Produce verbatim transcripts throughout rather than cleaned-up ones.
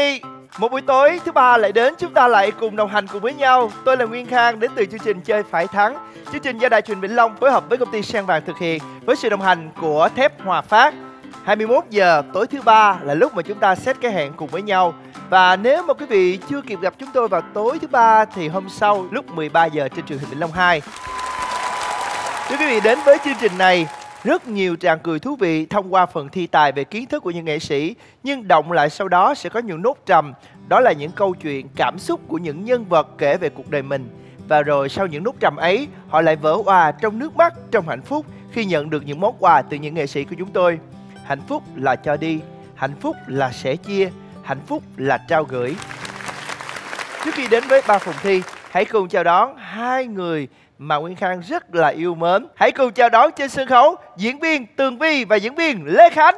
vị, một buổi tối thứ ba lại đến, chúng ta lại cùng đồng hành cùng với nhau. Tôi là Nguyên Khang đến từ chương trình Chơi Phải Thắng. Chương trình do Đài Truyền Vĩnh Long phối hợp với công ty Sen Vàng thực hiện với sự đồng hành của Thép Hòa Phát. hai mươi mốt giờ tối thứ ba là lúc mà chúng ta set cái hẹn cùng với nhau. Và nếu mà quý vị chưa kịp gặp chúng tôi vào tối thứ ba thì hôm sau lúc mười ba giờ trên truyền hình Vĩnh Long hai. Thưa quý vị, đến với chương trình này rất nhiều tràng cười thú vị thông qua phần thi tài về kiến thức của những nghệ sĩ, nhưng động lại sau đó sẽ có những nốt trầm, đó là những câu chuyện cảm xúc của những nhân vật kể về cuộc đời mình. Và rồi sau những nốt trầm ấy, họ lại vỡ òa trong nước mắt, trong hạnh phúc khi nhận được những món quà từ những nghệ sĩ của chúng tôi. Hạnh phúc là cho đi, hạnh phúc là sẻ chia, hạnh phúc là trao gửi. Trước khi đến với ba phòng thi, hãy cùng chào đón hai người mà Nguyên Khang rất là yêu mến. Hãy cùng chào đón trên sân khấu diễn viên Tường Vi và diễn viên Lê Khánh.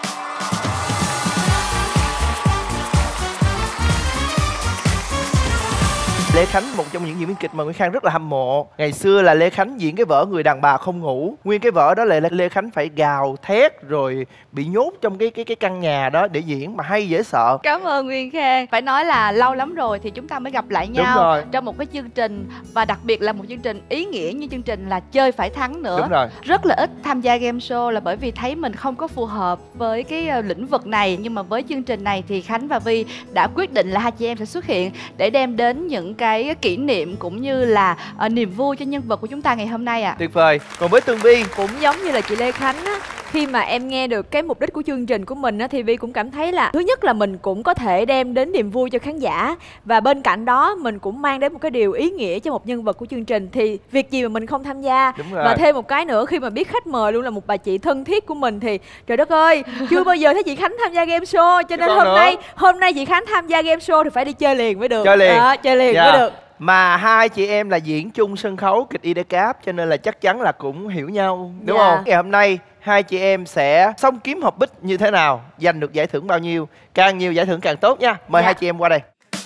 Lê Khánh, một trong những diễn viên kịch mà Nguyên Khang rất là hâm mộ. Ngày xưa là Lê Khánh diễn cái vở Người Đàn Bà Không Ngủ. Nguyên cái vở đó là Lê Khánh phải gào thét rồi bị nhốt trong cái cái cái căn nhà đó để diễn mà hay dễ sợ. Cảm ơn Nguyên Khang. Phải nói là lâu lắm rồi thì chúng ta mới gặp lại nhau trong một cái chương trình, và đặc biệt là một chương trình ý nghĩa như chương trình là Chơi Phải Thắng nữa. Đúng rồi. Rất là ít tham gia game show là bởi vì thấy mình không có phù hợp với cái lĩnh vực này, nhưng mà với chương trình này thì Khánh và Vi đã quyết định là hai chị em sẽ xuất hiện để đem đến những cái kỷ niệm cũng như là uh, niềm vui cho nhân vật của chúng ta ngày hôm nay ạ. À. Tuyệt vời. Còn với Tường Vi cũng giống như là chị Lê Khánh á, khi mà em nghe được cái mục đích của chương trình của mình á, thì Vi cũng cảm thấy là thứ nhất là mình cũng có thể đem đến niềm vui cho khán giả, và bên cạnh đó mình cũng mang đến một cái điều ý nghĩa cho một nhân vật của chương trình, thì việc gì mà mình không tham gia. Và thêm một cái nữa, khi mà biết khách mời luôn là một bà chị thân thiết của mình thì trời đất ơi, chưa bao giờ thấy chị Khánh tham gia game show, cho nên hôm nữa. nay hôm nay chị Khánh tham gia game show thì phải đi chơi liền mới được. Chơi liền. À, chơi liền yeah. mới được. Mà hai chị em là diễn chung sân khấu kịch i đê cáp cho nên là chắc chắn là cũng hiểu nhau, đúng yeah. không? Ngày hôm nay hai chị em sẽ xông kiếm hộp bích như thế nào, giành được giải thưởng bao nhiêu, càng nhiều giải thưởng càng tốt nha. Mời yeah. hai chị em qua đây.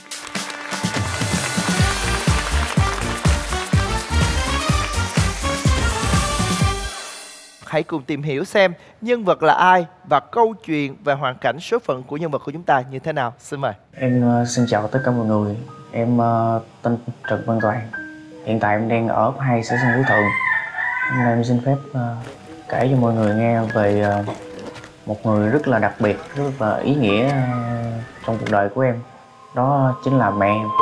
Hãy cùng tìm hiểu xem nhân vật là ai và câu chuyện về hoàn cảnh số phận của nhân vật của chúng ta như thế nào. Xin mời. Em uh, xin chào tất cả mọi người. Em uh, tên Trần Văn Toàn. Hiện tại em đang ở hai xã Xuân Phú Thượng. Hôm nay em xin phép uh, kể cho mọi người nghe về uh, một người rất là đặc biệt, rất là ý nghĩa uh, trong cuộc đời của em. Đó chính là mẹ em.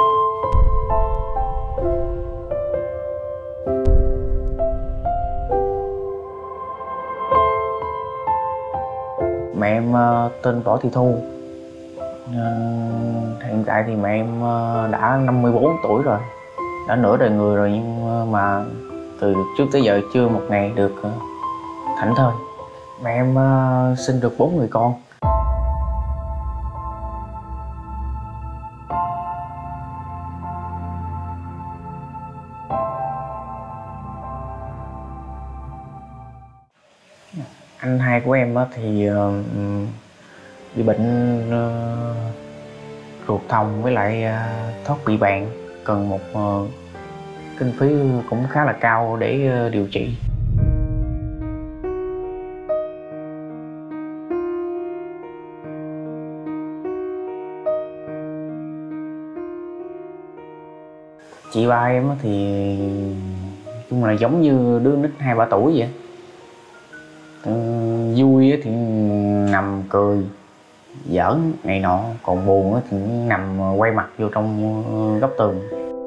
Mẹ em uh, tên Võ Thị Thu. Uh, hiện tại thì mẹ em uh, đã năm mươi bốn tuổi rồi, đã nửa đời người rồi, nhưng uh, mà từ trước tới giờ chưa một ngày được uh, thảnh thơi. Mẹ em uh, sinh được bốn người con. Anh hai của em uh, thì uh, bị bệnh uh, ruột thông với lại uh, thoát vị vàng, cần một uh, kinh phí cũng khá là cao để uh, điều trị. Chị ba em thì chung là giống như đứa nít hai ba tuổi vậy. Ừ, vui thì nằm cười giỡn này nọ, còn buồn thì nằm quay mặt vô trong góc tường.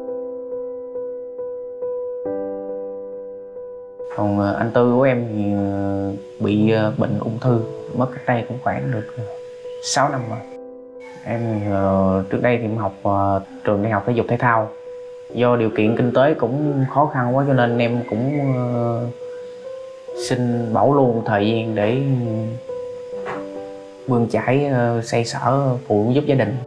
Còn anh Tư của em thì bị bệnh ung thư, mất cách đây cũng khoảng được sáu năm rồi. Em trước đây thì em học trường đại học thể dục thể thao. Do điều kiện kinh tế cũng khó khăn quá cho nên em cũng xin bảo luôn thời gian để bươn chải xoay sở phụ giúp gia đình.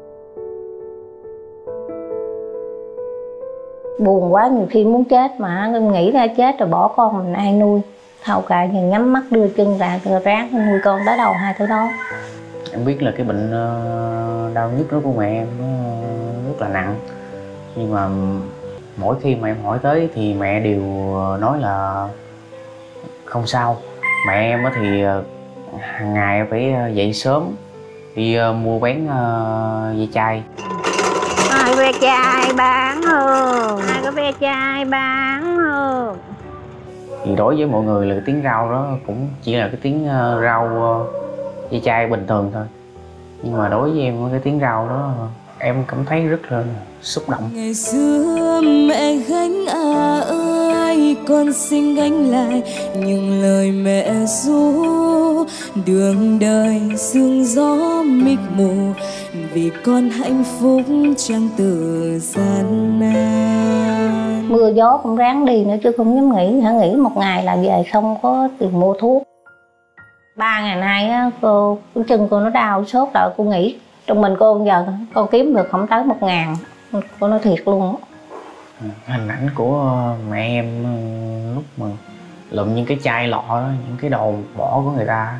Buồn quá, nhiều khi muốn chết mà em nghĩ ra chết rồi bỏ con mình ai nuôi. Thầu cả nhìn nhắm mắt đưa chân ra ráng nuôi con tới đầu hai thứ đó. Em biết là cái bệnh đau nhức đó của mẹ em nó rất là nặng, nhưng mà mỗi khi mà em hỏi tới thì mẹ đều nói là không sao. Mẹ em thì hàng ngày phải dậy sớm đi uh, mua bán uh, ve chai. Ai ve chai bán không? Ai có ve chai bán không? Thì đối với mọi người là cái tiếng rau đó cũng chỉ là cái tiếng uh, rau uh, ve chai bình thường thôi. Nhưng mà đối với em cái tiếng rau đó em cảm thấy rất là xúc động. Ngày xưa mẹ gánh à ơi, con xin gánh lại những lời mẹ ru. Đường đời sương gió mịt mù, vì con hạnh phúc chẳng từ gian nan. Mưa gió cũng ráng đi nữa chứ không dám nghỉ. Hả nghỉ một ngày là về không có tiền mua thuốc. Ba ngày nay á, cô cái chân cô nó đau sốt rồi cô nghỉ. Trong mình cô giờ con kiếm được không tới một ngàn. Cô nói thiệt luôn. Hình ảnh của mẹ em lúc mà lụm những cái chai lọ đó, những cái đồ bỏ của người ta,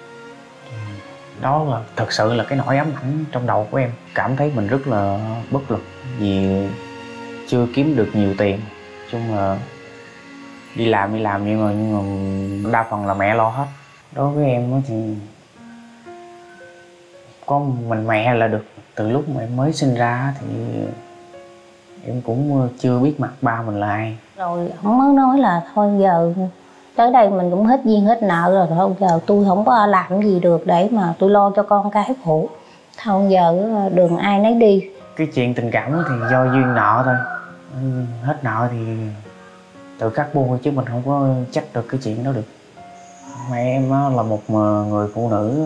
đó là thật sự là cái nỗi ám ảnh trong đầu của em. Cảm thấy mình rất là bất lực vì chưa kiếm được nhiều tiền. Chung là đi làm đi làm nhưng mà, nhưng mà đa phần là mẹ lo hết. Đối với em thì có mình mẹ là được. Từ lúc mà em mới sinh ra thì em cũng chưa biết mặt ba mình là ai. Rồi ông mới nói là thôi giờ tới đây mình cũng hết duyên hết nợ rồi, thôi giờ tôi không có làm gì được để mà tôi lo cho con cái phụ. Thôi giờ đường ai nấy đi. Cái chuyện tình cảm thì do duyên nợ thôi. Hết nợ thì tự khắc buông chứ mình không có trách được cái chuyện đó được. Mẹ em là một người phụ nữ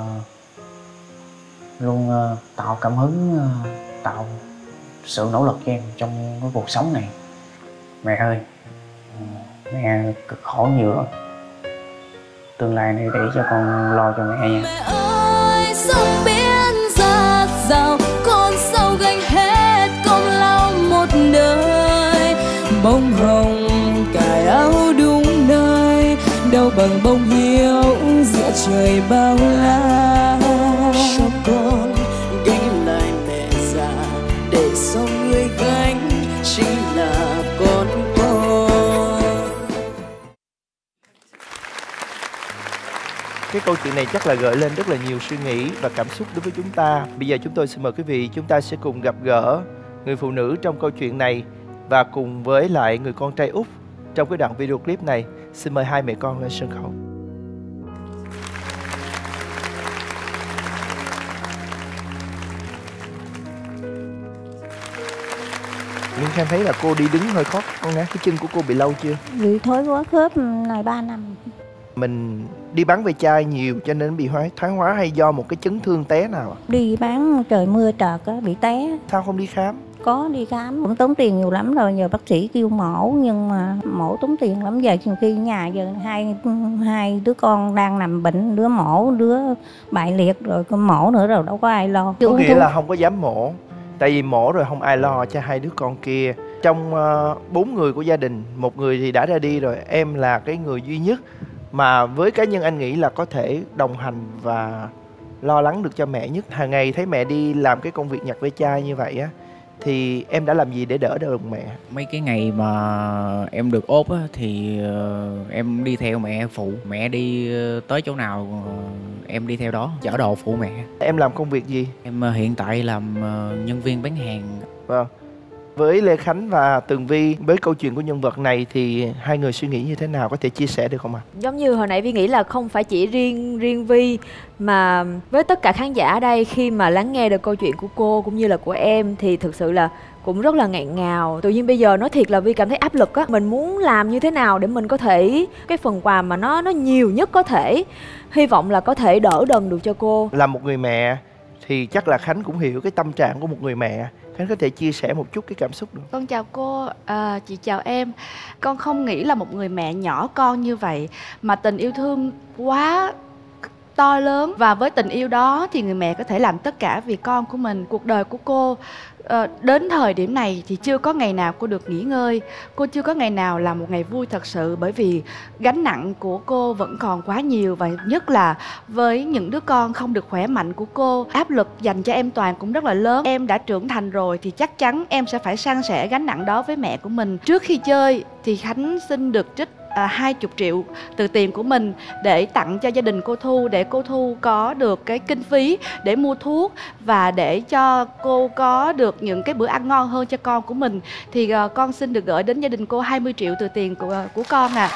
luôn tạo cảm hứng, tạo sự nỗ lực cho em trong cái cuộc sống này. Mẹ ơi, mẹ cực khổ nhiều rồi. Tương lai này để cho con lo cho mẹ nha. Mẹ ơi, sông biển dạt dào, con sao gánh hết công lao một đời. Bông hồng cài áo đúng nơi, đâu bằng bông hiếu giữa trời bao la. Cho con gánh lại mẹ già, để sau người gánh chính là con tôi. Cái câu chuyện này chắc là gợi lên rất là nhiều suy nghĩ và cảm xúc đối với chúng ta. Bây giờ chúng tôi xin mời quý vị, chúng ta sẽ cùng gặp gỡ người phụ nữ trong câu chuyện này và cùng với lại người con trai út trong cái đoạn video clip này. Xin mời hai mẹ con lên sân khấu. Nguyên Khang thấy là cô đi đứng hơi khó khăn á, cái chân của cô bị lâu chưa? Bị thối quá khớp này ba năm. Mình đi bán ve chai nhiều cho nên bị thoái thoái hóa hay do một cái chấn thương té nào? Đi bán trời mưa trợt á, bị té. Sao không đi khám? Có đi khám cũng tốn tiền nhiều lắm rồi, nhờ bác sĩ kêu mổ nhưng mà mổ tốn tiền lắm. Giờ nhiều khi nhà giờ hai hai đứa con đang nằm bệnh, đứa mổ đứa bại liệt rồi con mổ nữa rồi đâu có ai lo. Có nghĩa là không có dám mổ, tại vì mổ rồi không ai lo cho hai đứa con kia. Trong bốn uh, người của gia đình, một người thì đã ra đi rồi, em là cái người duy nhất mà với cá nhân anh nghĩ là có thể đồng hành và lo lắng được cho mẹ nhất. Hàng ngày thấy mẹ đi làm cái công việc nhặt ve chai như vậy á, thì em đã làm gì để đỡ được mẹ? Mấy cái ngày mà em được ốp á, thì uh, em đi theo mẹ phụ. Mẹ đi uh, tới chỗ nào uh, em đi theo đó, chở đồ phụ mẹ. Em làm công việc gì? Em uh, hiện tại làm uh, nhân viên bán hàng. Vâng. Với Lê Khánh và Tường Vi, với câu chuyện của nhân vật này thì hai người suy nghĩ như thế nào, có thể chia sẻ được không ạ? À? Giống như hồi nãy Vi nghĩ là không phải chỉ riêng riêng Vi mà với tất cả khán giả ở đây, khi mà lắng nghe được câu chuyện của cô cũng như là của em thì thực sự là cũng rất là ngạn ngào. Tự nhiên bây giờ nói thiệt là Vi cảm thấy áp lực á, mình muốn làm như thế nào để mình có thể cái phần quà mà nó nó nhiều nhất có thể, hy vọng là có thể đỡ đần được cho cô. Là một người mẹ thì chắc là Khánh cũng hiểu cái tâm trạng của một người mẹ. Khánh có thể chia sẻ một chút cái cảm xúc được? Con chào cô, à, chị chào em. Con không nghĩ là một người mẹ nhỏ con như vậy mà tình yêu thương quá to lớn, và với tình yêu đó thì người mẹ có thể làm tất cả vì con của mình. Cuộc đời của cô à, đến thời điểm này thì chưa có ngày nào cô được nghỉ ngơi, cô chưa có ngày nào là một ngày vui thật sự, bởi vì gánh nặng của cô vẫn còn quá nhiều, và nhất là với những đứa con không được khỏe mạnh của cô, áp lực dành cho em Toàn cũng rất là lớn. Em đã trưởng thành rồi thì chắc chắn em sẽ phải san sẻ gánh nặng đó với mẹ của mình. Trước khi chơi thì Khánh xin được trích à, hai mươi triệu từ tiền của mình để tặng cho gia đình cô Thu, để cô Thu có được cái kinh phí để mua thuốc và để cho cô có được những cái bữa ăn ngon hơn cho con của mình. Thì à, con xin được gửi đến gia đình cô hai mươi triệu từ tiền của, của con à.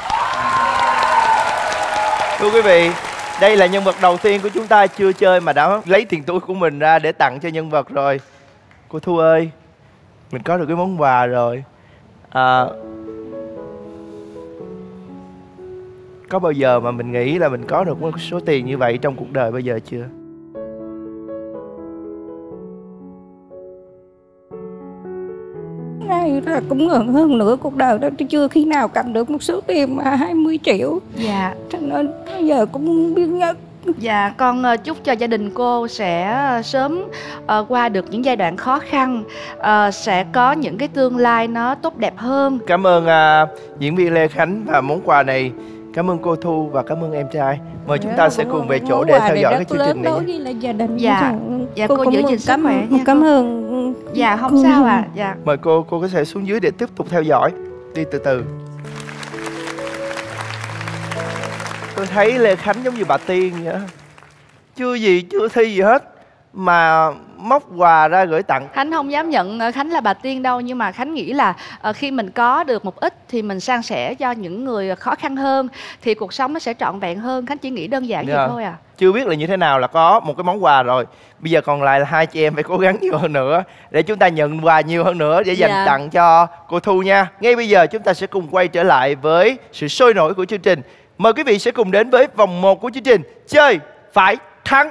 Thưa quý vị, đây là nhân vật đầu tiên của chúng ta chưa chơi mà đã lấy tiền túi của mình ra để tặng cho nhân vật rồi. Cô Thu ơi, mình có được cái món quà rồi. À, có bao giờ mà mình nghĩ là mình có được một số tiền như vậy trong cuộc đời bao giờ chưa? Này là cũng gần hơn nửa cuộc đời đó, chưa khi nào cầm được một số tiền mà hai mươi triệu. Dạ. Cho nên bây giờ cũng biết nhất. Dạ, con uh, chúc cho gia đình cô sẽ uh, sớm uh, qua được những giai đoạn khó khăn, uh, sẽ có những cái tương lai nó tốt đẹp hơn. Cảm ơn uh, diễn viên Lê Khánh và món quà này. Cảm ơn cô Thu và cảm ơn em trai. Mời chúng ta sẽ cùng về chỗ để theo dõi cái chương trình này. Đối với là gia đình. Dạ, dạ cô, cô giữ gìn sức khỏe nha. Cảm ơn. Dạ không sao ạ. À. Dạ. Mời cô, cô có thể xuống dưới để tiếp tục theo dõi. Đi từ từ. Tôi thấy Lê Khánh giống như bà Tiên vậy đó. Chưa gì, chưa thi gì hết mà móc quà ra gửi tặng. Khánh không dám nhận Khánh là bà Tiên đâu, nhưng mà Khánh nghĩ là uh, khi mình có được một ít thì mình san sẻ cho những người khó khăn hơn thì cuộc sống nó sẽ trọn vẹn hơn. Khánh chỉ nghĩ đơn giản Yeah. vậy thôi à. Chưa biết là như thế nào là có một cái món quà rồi. Bây giờ còn lại là hai chị em phải cố gắng nhiều hơn nữa để chúng ta nhận quà nhiều hơn nữa để dành Dạ. tặng cho cô Thu nha. Ngay bây giờ chúng ta sẽ cùng quay trở lại với sự sôi nổi của chương trình. Mời quý vị sẽ cùng đến với vòng một của chương trình Chơi Phải Thắng.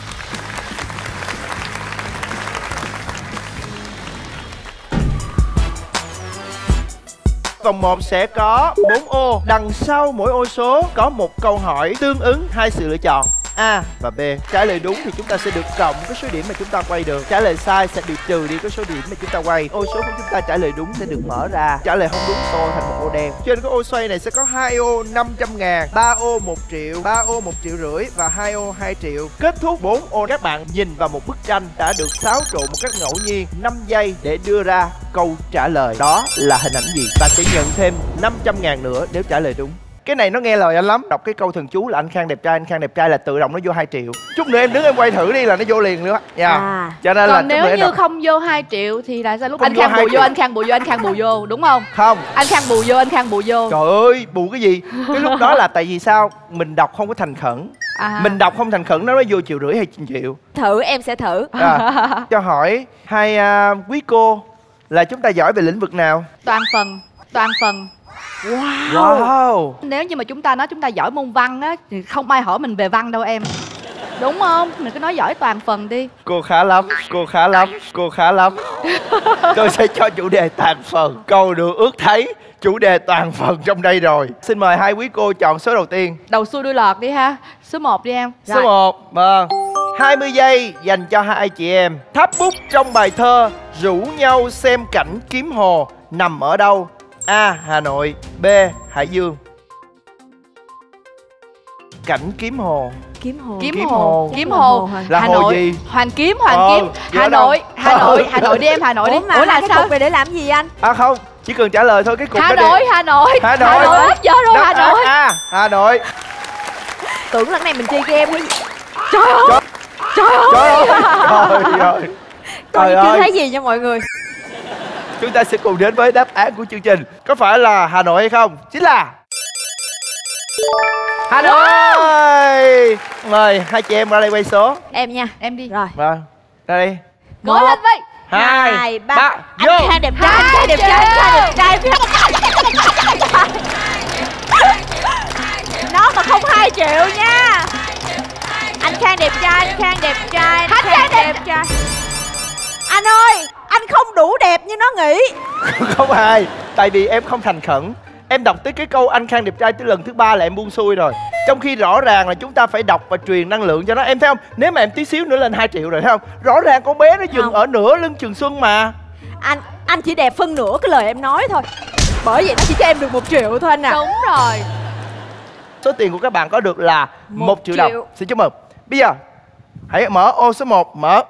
Vòng một sẽ có bốn ô. Đằng sau mỗi ô số có một câu hỏi tương ứng hai sự lựa chọn A và B. Trả lời đúng thì chúng ta sẽ được cộng cái số điểm mà chúng ta quay được. Trả lời sai sẽ bị trừ đi cái số điểm mà chúng ta quay. Ô số của chúng ta trả lời đúng sẽ được mở ra. Trả lời không đúng tô thành một ô đen. Trên cái ô xoay này sẽ có hai ô năm trăm ngàn, ba ô một triệu, ba ô một triệu rưỡi và hai ô hai triệu. Kết thúc bốn ô, các bạn nhìn vào một bức tranh đã được xáo trộn một cách ngẫu nhiên năm giây để đưa ra câu trả lời. Đó là hình ảnh gì? Bạn sẽ nhận thêm năm trăm ngàn nữa nếu trả lời đúng. Cái này nó nghe lời anh lắm. Đọc cái câu thần chú là anh Khang đẹp trai, anh Khang đẹp trai là tự động nó vô hai triệu. Chút nữa em đứng em quay thử đi là nó vô liền nữa nha. À. Cho nên là Còn chút nữa nếu như đọc. không vô hai triệu thì là sao? Lúc Không anh vô Khang hai bù vô, triệu. anh Khang bù vô, anh Khang bù vô, đúng không? Không. Anh Khang bù vô, anh Khang bù vô. Trời ơi, bù cái gì? Cái lúc đó là tại vì sao? Mình đọc không có thành khẩn. À. Mình đọc không thành khẩn nó nó vô triệu rưỡi hay triệu. Thử, em sẽ thử. À, cho hỏi hai uh, quý cô là chúng ta giỏi về lĩnh vực nào? Toàn phần, toàn phần. Wow. Wow. Nếu như mà chúng ta nói chúng ta giỏi môn văn á thì không ai hỏi mình về văn đâu em. Đúng không? Mình cứ nói giỏi toàn phần đi. Cô khá lắm, cô khá lắm, cô khá lắm. Tôi sẽ cho chủ đề toàn phần. Câu được ước thấy chủ đề toàn phần trong đây rồi. Xin mời hai quý cô chọn số đầu tiên. Đầu xuôi đuôi lọt đi ha. Số một đi em. Số một, vâng. hai mươi giây dành cho hai chị em. Thắp bút trong bài thơ rủ nhau xem cảnh kiếm hồ nằm ở đâu? A. Hà Nội, B. Hải Dương. Cảnh kiếm hồ. Kiếm hồ. Kiếm, Kiếm hồ. hồ. Kiếm hồ. Là Hà hồ Nội. gì? Hoàn Kiếm, Hoàn Ờ, Kiếm. giữa Hà đâu? Nội, Hà Nội, Hà Nội đi em, Hà Nội đi. Ủa mà Ủa là hai cái sao? cục này để làm gì anh? À không, chỉ cần trả lời thôi cái cục Hà đó Nội, đi. Hà Nội. Hà Nội. Hà Nội. Giờ rồi Đáp Hà án Nội. A. Hà Nội. Tưởng lần này mình chơi game ấy. Trời ơi. Trời ơi. Trời ơi. Trời ơi. Coi Trời như chưa ơi. thấy gì nha mọi người. Chúng ta sẽ cùng đến với đáp án của chương trình. Có phải là Hà Nội hay không? Chính là Hà Nội. Mời hai chị em ra đây quay số. Em nha. Em đi. Rồi. Vâng, ra đây. Cố lên với. Hai, Hai, ba, ba. vô. Anh Khang đẹp trai, anh Khang đẹp trai, anh Khang đẹp trai. Nó mà không hai triệu nha. Anh Khang đẹp trai, anh Khang đẹp trai, anh Khang đẹp trai. Anh ơi, anh không đủ đẹp như nó nghĩ. Không ai. Tại vì em không thành khẩn. Em đọc tới cái câu anh Khang đẹp trai tới lần thứ ba là em buông xuôi rồi. Trong khi rõ ràng là chúng ta phải đọc và truyền năng lượng cho nó. Em thấy không? Nếu mà em tí xíu nữa lên hai triệu rồi thấy không? Rõ ràng con bé nó dừng Không. ở nửa lưng Trường Xuân mà. Anh anh chỉ đẹp phân nửa cái lời em nói thôi. Bởi vậy nó chỉ cho em được một triệu thôi anh à. Đúng rồi. Số tiền của các bạn có được là Một một triệu triệu. đồng. Xin chúc mừng. Bây giờ hãy mở ô số một. Mở.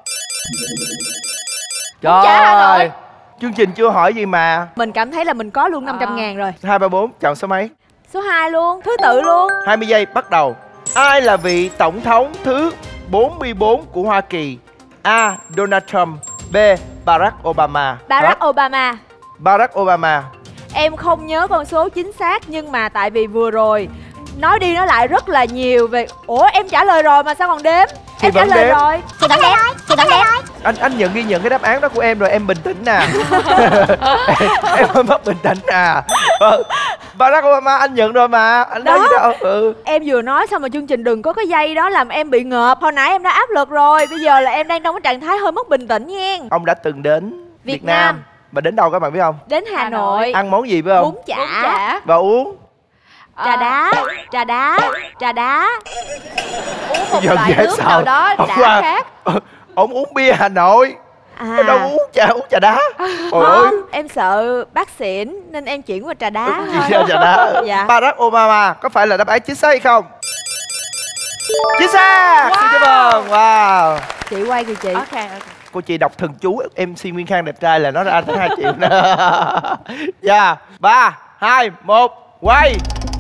Trời trả Hà Nội. ơi. Chương trình chưa hỏi gì mà. Mình cảm thấy là mình có luôn năm trăm À. ngàn rồi. Hai ba bốn chọn số mấy? Số hai luôn, thứ tự luôn. hai mươi giây bắt đầu. Ai là vị tổng thống thứ bốn mươi bốn của Hoa Kỳ? A. Donald Trump. B. Barack Obama. Barack Hả? Obama. Barack Obama. Em không nhớ con số chính xác, nhưng mà tại vì vừa rồi nói đi nói lại rất là nhiều về. Ủa em trả lời rồi mà sao còn đếm? Thì Em trả vẫn lời đếm. rồi. Chị vẫn đếm. Chị vẫn đếm. Anh anh nhận ghi nhận cái đáp án đó của em rồi, em bình tĩnh nè. Em hơi mất bình tĩnh nè. Ừ. Barack Obama anh nhận rồi mà, anh nói Đó. gì đâu. Ừ. Em vừa nói xong mà chương trình đừng có cái dây đó làm em bị ngợp. Hồi nãy em đã áp lực rồi, bây giờ là em đang trong cái trạng thái hơi mất bình tĩnh nha. Ông đã từng đến Việt, Việt Nam. Nam. Mà đến đâu các bạn biết không? Đến Hà, Hà Nội. Nội. Ăn món gì biết không? Bún chả. Bún chả. Và uống Trà đá. Trà đá. Trà đá. Uống một Dần loại dễ nước sợ. nào đó Hôm đã qua- khác. ông uống bia Hà Nội. À. Đâu uống trà uống trà đá. Ôi ơi. Không, em sợ bác xỉn nên em chuyển qua trà đá Gì thôi. ra trà đá. Dạ. Barack Obama có phải là đáp án chính xác hay không? Chính xác. Xin chúc mừng. Wow. Chị quay kìa chị. Ok, ok. Cô chị đọc thần chú em xê Nguyên Khang đẹp trai là nó ra tới hai triệu nè. Dạ. Ba, hai, một, quay.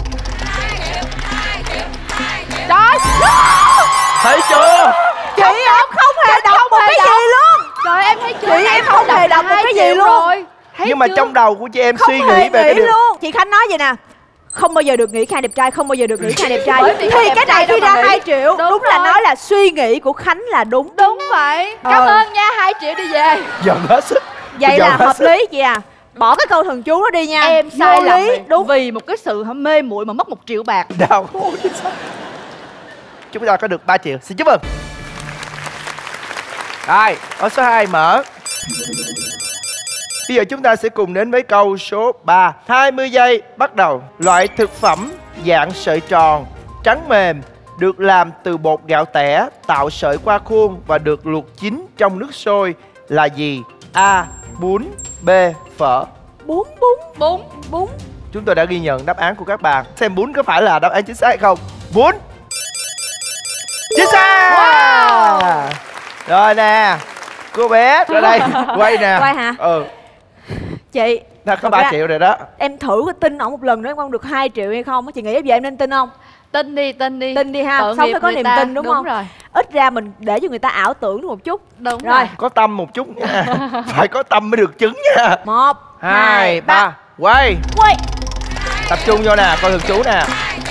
Trời. Thấy chưa? Chị em không hề đọc một cái gì luôn. Trời em thấy chưa? Chị em không hề đọc một hai cái gì triệu luôn. rồi. Thấy Nhưng mà chưa? trong đầu của chị em Không suy hề nghĩ về cái nghĩ điều luôn. Chị Khánh nói vậy nè, không bao giờ được nghĩ Khang đẹp trai, không bao giờ được nghĩ Khang đẹp trai. Bởi vì Thì đẹp cái trai này khi đâu mà ra nghĩ. hai triệu Đúng đúng, là rồi. nói là suy nghĩ của Khánh là đúng. Đúng vậy. Cảm Ờ. ơn nha, hai triệu đi về. giận hết sức. Vậy Giận là hết hợp sức. lý chị à. Bỏ cái câu thần chú đó đi nha. Em Vô sai lầm lý, vì- đúng. vì một cái sự mê muội mà mất một triệu bạc. Đau khổ chính xác. Chúng ta có được ba triệu. Xin chúc mừng. Rồi, ở số hai mở. Bây giờ chúng ta sẽ cùng đến với câu số ba. hai mươi giây bắt đầu. Loại thực phẩm dạng sợi tròn, trắng mềm, được làm từ bột gạo tẻ, tạo sợi qua khuôn và được luộc chín trong nước sôi là gì? A. Bún. B. Phở. Bún bún Bún. bún. Chúng tôi đã ghi nhận đáp án của các bạn. Xem bún có phải là đáp án chính xác hay không? Bún. Chính xác. Wow. Rồi nè, cô bé ra đây quay nè. Quay hả? Ừ, Chị đã có thật ba ra triệu rồi đó. em thử cái tin ổng một lần nữa em không được hai triệu hay không á. Chị nghĩ giờ em nên tin không? Tin đi, tin đi. Tin đi ha, Tội sống nghiệp phải có người niềm ta. tin đúng, không? rồi. Ít ra mình để cho người ta ảo tưởng được một chút. Đúng Rồi. rồi. Có tâm một chút nha. Phải có tâm mới được trứng nha. Một, Hai, ba, quay. quay. Tập trung vô nè, coi thường chú nè.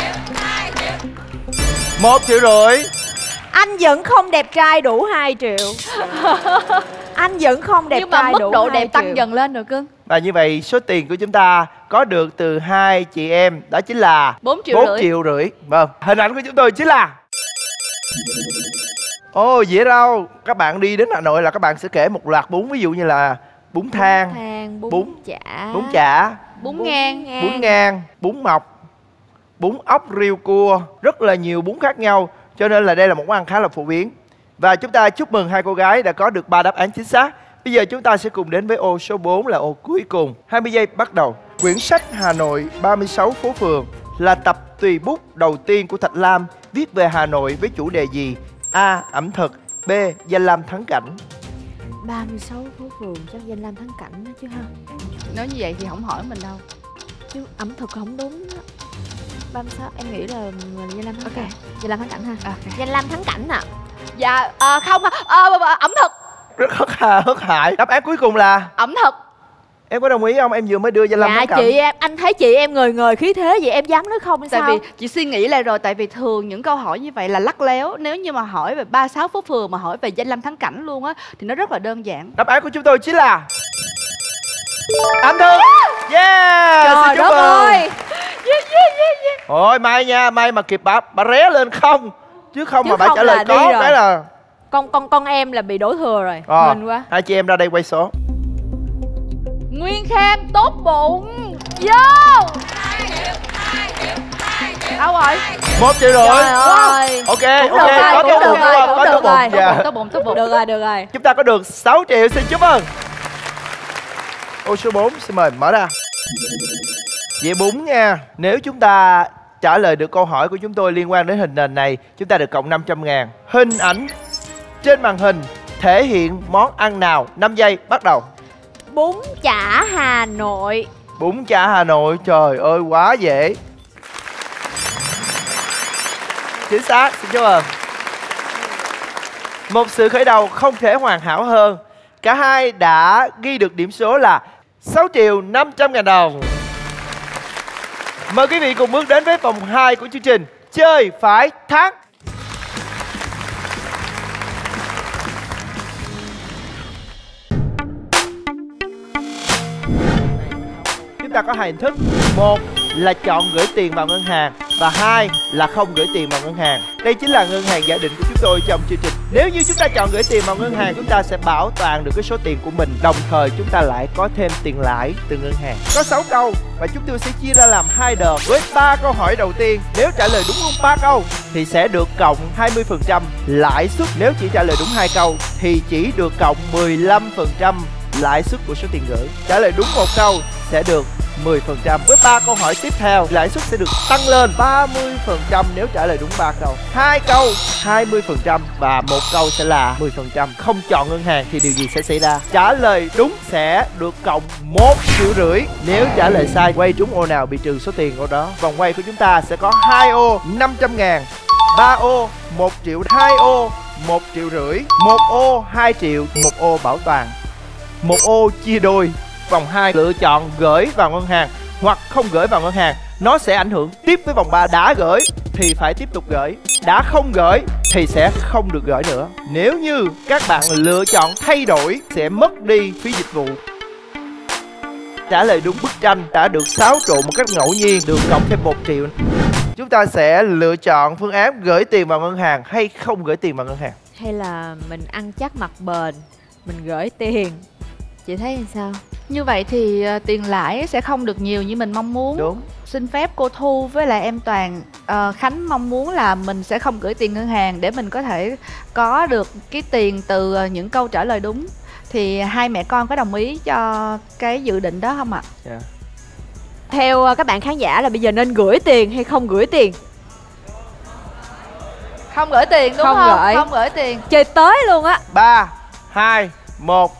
Một triệu rưỡi. Anh vẫn không đẹp trai đủ hai triệu. Anh vẫn không đẹp Nhưng mà trai mức đủ độ hai đẹp tăng triệu. dần lên rồi cưng. Và như vậy số tiền của chúng ta có được từ hai chị em đó chính là Bốn triệu bốn rưỡi. triệu rưỡi. Vâng, hình ảnh của chúng tôi chính là Ồ, dễ đâu. Các bạn đi đến Hà Nội là các bạn sẽ kể một loạt bún, ví dụ như là bún thang, Than, bún, Bún. chả. bún chả, Bún ngang. bún ngang, bún mọc, bún ốc riêu cua, rất là nhiều bún khác nhau. Cho nên là đây là một món ăn khá là phổ biến. Và chúng ta chúc mừng hai cô gái đã có được ba đáp án chính xác. Bây giờ chúng ta sẽ cùng đến với ô số bốn là ô cuối cùng. hai mươi giây bắt đầu. Quyển sách Hà Nội ba mươi sáu phố phường là tập tùy bút đầu tiên của Thạch Lam viết về Hà Nội với chủ đề gì? A. Ẩm thực. B. Danh lam thắng cảnh. ba mươi sáu phố phường chắc danh lam thắng cảnh đó chứ ha. Nói như vậy thì không hỏi mình đâu. Chứ ẩm thực không đúng đó. ba mươi sáu em nghĩ là danh lam thắng Ok. cảnh. Danh lam thắng cảnh ha. À, Danh lam thắng cảnh à. dạ, à, không, à, à, ẩm thực. Rất hớt hà, hớt hải. Đáp án cuối cùng là Ẩm thực. em có đồng ý không? Em vừa mới đưa Danh lam Dạ thắng cảnh. chị em, anh thấy chị em ngời ngời khí thế vậy em dám nói không hay Tại sao? vì chị suy nghĩ lại rồi, tại vì thường những câu hỏi như vậy là lắt léo. Nếu như mà hỏi về ba mươi sáu phố phường mà hỏi về danh lam thắng cảnh luôn á thì nó rất là đơn giản. Đáp án của chúng tôi chính là ẩm thực. Yeah. Trời Xin chúc đất mừng. ơi. Yeah, yeah, yeah, yeah. Ôi may nha, may mà kịp bà bà ré lên không. Chứ không Chứ mà bà không trả lời là có đi rồi. cái là Con con con em là bị đổ thừa rồi. Ờ, Mình quá. hai chị em ra đây quay số. Nguyên Khang tốt bụng. Vô. Đâu rồi? Một triệu rưỡi. Trời ơi. Ok, Cũng ok, được rồi, có cũng tốt được bụng rồi, đúng không? cũng Có được tốt rồi. bụng. Dạ. Tốt bụng, tốt bụng. Được rồi, được rồi. Chúng ta có được sáu triệu, xin chúc mừng. Ô số bốn xin mời mở ra. Vậy bún nha. Nếu chúng ta trả lời được câu hỏi của chúng tôi liên quan đến hình nền này, chúng ta được cộng năm trăm ngàn. Hình ảnh trên màn hình thể hiện món ăn nào? năm giây bắt đầu. Bún chả Hà Nội. Bún chả Hà Nội, trời ơi quá dễ. Chính xác, xin chúc mừng. Một sự khởi đầu không thể hoàn hảo hơn. Cả hai đã ghi được điểm số là sáu triệu năm trăm ngàn đồng. Mời quý vị cùng bước đến với vòng hai của chương trình Chơi Phải Thắng. Chúng ta có hai hình thức. Một là chọn gửi tiền vào ngân hàng và hai là không gửi tiền vào ngân hàng. Đây chính là ngân hàng giả định của chúng tôi trong chương trình. Nếu như chúng ta chọn gửi tiền vào ngân hàng, chúng ta sẽ bảo toàn được cái số tiền của mình, đồng thời chúng ta lại có thêm tiền lãi từ ngân hàng. Có sáu câu và chúng tôi sẽ chia ra làm hai đợt. Với ba câu hỏi đầu tiên, nếu trả lời đúng luôn ba câu thì sẽ được cộng hai mươi phần trăm lãi suất. Nếu chỉ trả lời đúng hai câu thì chỉ được cộng mười lăm phần trăm lãi suất của số tiền gửi. Trả lời đúng một câu sẽ được mười phần trăm. Với ba câu hỏi tiếp theo, lãi suất sẽ được tăng lên ba mươi phần trăm nếu trả lời đúng ba câu. Hai câu hai mươi phần trăm và một câu sẽ là mười phần trăm. Không chọn ngân hàng thì điều gì sẽ xảy ra? Trả lời đúng sẽ được cộng một triệu rưỡi. Nếu trả lời sai, quay trúng ô nào bị trừ số tiền ô đó. Vòng quay của chúng ta sẽ có hai ô năm trăm ngàn, ba ô một triệu, hai ô một triệu rưỡi, một ô hai triệu, một ô bảo toàn. Một ô chia đôi. Vòng hai lựa chọn gửi vào ngân hàng hoặc không gửi vào ngân hàng. Nó sẽ ảnh hưởng tiếp với vòng ba. Đã gửi thì phải tiếp tục gửi, đã không gửi thì sẽ không được gửi nữa. Nếu như các bạn lựa chọn thay đổi sẽ mất đi phí dịch vụ. Trả lời đúng bức tranh đã được xáo trộn một cách ngẫu nhiên, được cộng thêm một triệu. Chúng ta sẽ lựa chọn phương án gửi tiền vào ngân hàng hay không gửi tiền vào ngân hàng. Hay là mình ăn chắc mặc bền, mình gửi tiền. Chị thấy làm sao? Như vậy thì uh, tiền lãi sẽ không được nhiều như mình mong muốn. Đúng. Xin phép cô Thu với lại em Toàn, uh, Khánh mong muốn là mình sẽ không gửi tiền ngân hàng để mình có thể có được cái tiền từ uh, những câu trả lời đúng. Thì hai mẹ con có đồng ý cho cái dự định đó không ạ? Yeah. Theo uh, các bạn khán giả là bây giờ nên gửi tiền hay không gửi tiền? Không gửi tiền đúng không? Không gửi. Không gửi tiền. Chơi tới luôn á. Ba, hai, một.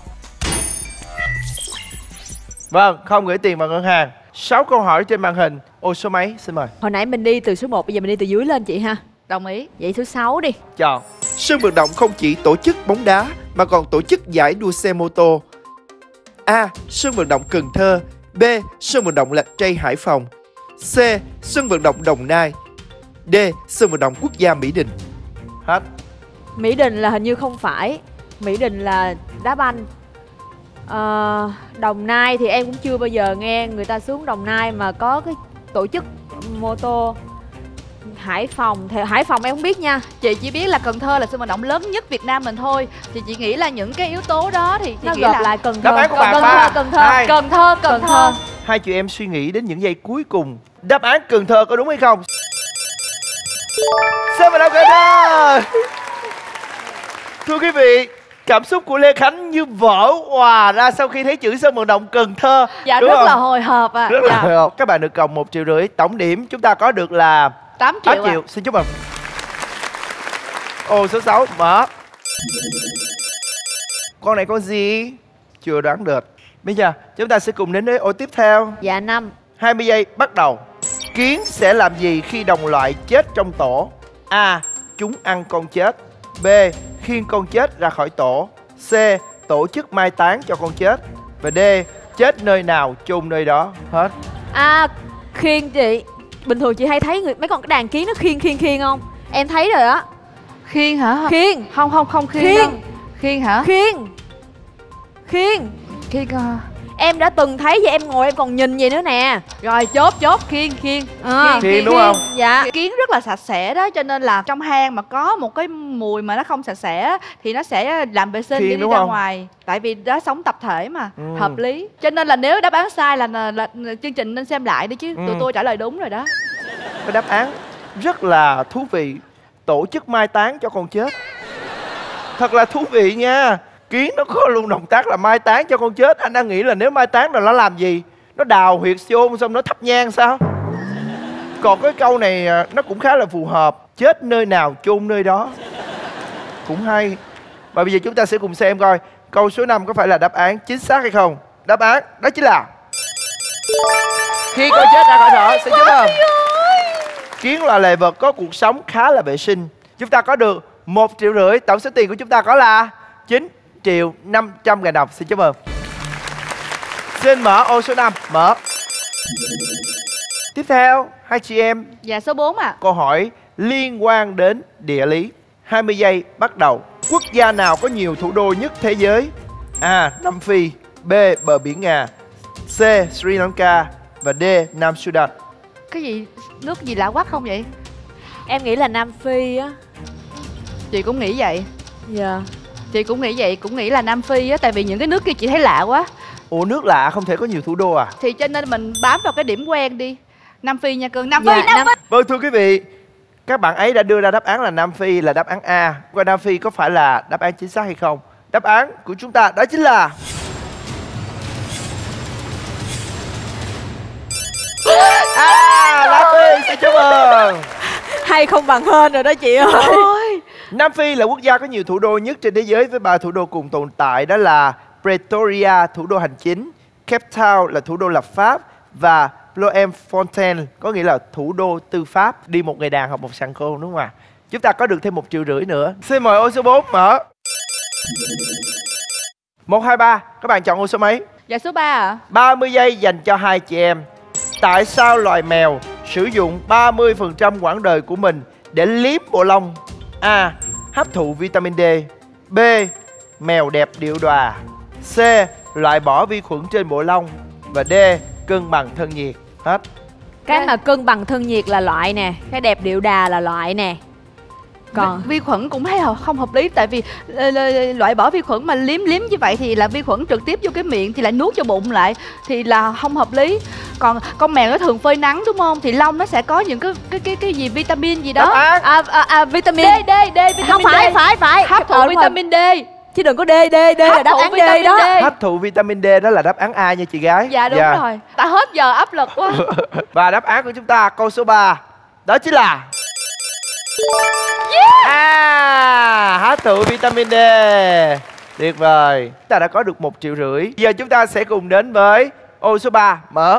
Vâng, không gửi tiền vào ngân hàng. Sáu câu hỏi trên màn hình. Ô số mấy? Xin mời. Hồi nãy mình đi từ số một, bây giờ mình đi từ dưới lên chị ha. Đồng ý. Vậy số sáu đi. Chọn. Sân vận động không chỉ tổ chức bóng đá mà còn tổ chức giải đua xe mô tô. A. Sân vận động Cần Thơ. B. Sân vận động Lạch Tray Hải Phòng. C. Sân vận động Đồng Nai. D. Sân vận động quốc gia Mỹ Đình. Hết. Mỹ Đình là hình như không phải. Mỹ Đình là đá banh. Ờ, Đồng Nai thì em cũng chưa bao giờ nghe người ta xuống Đồng Nai mà có cái tổ chức mô tô. Hải Phòng thì Hải Phòng em không biết nha. Chị chỉ biết là Cần Thơ là sân vận động lớn nhất Việt Nam mình thôi. Thì chị nghĩ là những cái yếu tố đó thì chị nó nghĩ gộp là lại Cần Thơ. Đáp án của bạn Cần ba, Thơ, Cần Thơ, hai. Cần Thơ, Cần Cần Thơ. Thơ. Hai chị em suy nghĩ đến những giây cuối cùng. Đáp án Cần Thơ có đúng hay không? Sân vận động Cần Thơ. Thưa quý vị, cảm xúc của Lê Khánh như vỡ òa ra sau khi thấy chữ sân vận động Cần Thơ. Dạ đúng rất không? là hồi hộp ạ. Rất Dạ. là hồi hộp. Các bạn được cộng một triệu rưỡi. Tổng điểm chúng ta có được là tám tám triệu, triệu. ạ. Xin chúc mừng. Ô số sáu mở. Con này con gì? Chưa đoán được. Bây giờ chúng ta sẽ cùng đến với ô tiếp theo. Dạ năm. hai mươi giây bắt đầu. Kiến sẽ làm gì khi đồng loại chết trong tổ? A. Chúng ăn con chết. B. Khiêng con chết ra khỏi tổ. C. Tổ chức mai táng cho con chết. Và D. Chết nơi nào chôn nơi đó. Hết. À, khiêng chị. Bình thường chị hay thấy người mấy con cái đàn kiến nó khiêng khiêng khiêng không? Em thấy rồi á. Khiêng hả? Khiêng. Không không không khiêng. Khiêng. đâu. Khiêng hả? Khiêng. Khiêng. Khiêng. uh, Em đã từng thấy và em ngồi em còn nhìn vậy nữa nè. Rồi chốt chốt khiêng khiêng. À, Khiêng đúng không? Dạ. Kiến rất là sạch sẽ đó, cho nên là trong hang mà có một cái mùi mà nó không sạch sẽ thì nó sẽ làm vệ sinh Khiêng đi, đi đúng ra không? ngoài. Tại vì đó sống tập thể mà, Ừ. hợp lý. Cho nên là nếu đáp án sai là, là, là chương trình nên xem lại đi chứ. Ừ. Tụi tôi trả lời đúng rồi đó. Cái đáp án rất là thú vị. Tổ chức mai táng cho con chết. Thật là thú vị nha. Kiến nó có luôn động tác là mai táng cho con chết. Anh đang nghĩ là nếu mai táng rồi nó làm gì? Nó đào huyệt chôn xong nó thắp nhang sao? Còn cái câu này à, nó cũng khá là phù hợp. Chết nơi nào chôn nơi đó. Cũng hay. Và bây giờ chúng ta sẽ cùng xem coi câu số năm có phải là đáp án chính xác hay không. Đáp án đó chính là khi con chết ra khỏi thở. Xin chúc mừng. Kiến là loài vật có cuộc sống khá là vệ sinh. Chúng ta có được một triệu rưỡi. Tổng số tiền của chúng ta có là chín triệu năm trăm ngàn đồng. Xin chúc mừng. Xin mở ô số năm. Mở. Tiếp theo, hai chị em. Dạ số bốn ạ. Câu hỏi liên quan đến địa lý. hai mươi giây bắt đầu. Quốc gia nào có nhiều thủ đô nhất thế giới? A. Nam Phi. B. Bờ biển Nga. C. Sri Lanka. Và D. Nam Sudan. Cái gì? Nước gì lạ quắc không vậy? Em nghĩ là Nam Phi á. Chị cũng nghĩ vậy. Dạ. Chị cũng nghĩ vậy, cũng nghĩ là Nam Phi á. Tại vì những cái nước kia chị thấy lạ quá. Ủa nước lạ không thể có nhiều thủ đô à? Thì cho nên mình bám vào cái điểm quen đi. Nam Phi nha Cưng. Nam Dạ, Phi, Nam, Nam- Phi. Vâng thưa quý vị, các bạn ấy đã đưa ra đáp án là Nam Phi là đáp án A. Và Nam Phi có phải là đáp án chính xác hay không? Đáp án của chúng ta đó chính là À, Nam Phi. Xin chúc mừng. Hay không bằng hên rồi đó chị ơi. Ôi. Nam Phi là quốc gia có nhiều thủ đô nhất trên thế giới với ba thủ đô cùng tồn tại, đó là Pretoria, thủ đô hành chính, Cape Town là thủ đô lập pháp và Bloemfontein có nghĩa là thủ đô tư pháp. Đi một ngày đàn học một sàn khôn đúng không ạ? Chúng ta có được thêm một triệu rưỡi nữa. Xin mời ô số bốn mở. Một, hai, ba. Các bạn chọn ô số mấy? Dạ số ba ạ. ba mươi giây dành cho hai chị em. Tại sao loài mèo sử dụng ba mươi phần trăm quãng đời của mình để liếm bộ lông? A. Hấp thụ vitamin D. B. Mèo đẹp điệu đà. C. Loại bỏ vi khuẩn trên bộ lông. Và D. Cân bằng thân nhiệt. Hết. Cái mà cân bằng thân nhiệt là loại nè, cái đẹp điệu đà là loại nè. Còn vi khuẩn cũng thấy không hợp lý. Tại vì ờ, loại bỏ vi khuẩn mà liếm liếm như vậy thì là vi khuẩn trực tiếp vô cái miệng thì lại nuốt cho bụng lại thì là không hợp lý. Còn con mèo nó thường phơi nắng đúng không? Thì lông nó sẽ có những cái cái cái cái gì vitamin gì đó. Đáp án. à, à, à, vitamin D D D vitamin không phải D. phải phải Hấp thụ Ờ, đúng rồi. vitamin D. Chứ đừng có D D D là Hấp đáp thụ án D vitamin đó. D. Hấp thụ vitamin D đó là đáp án A nha chị gái. Dạ đúng rồi. Ta hết giờ áp lực quá. Và đáp án của chúng ta câu số ba đó chính là À, hấp thụ vitamin D. Tuyệt vời. Chúng ta đã có được một triệu rưỡi. Giờ chúng ta sẽ cùng đến với ô số ba. Mở.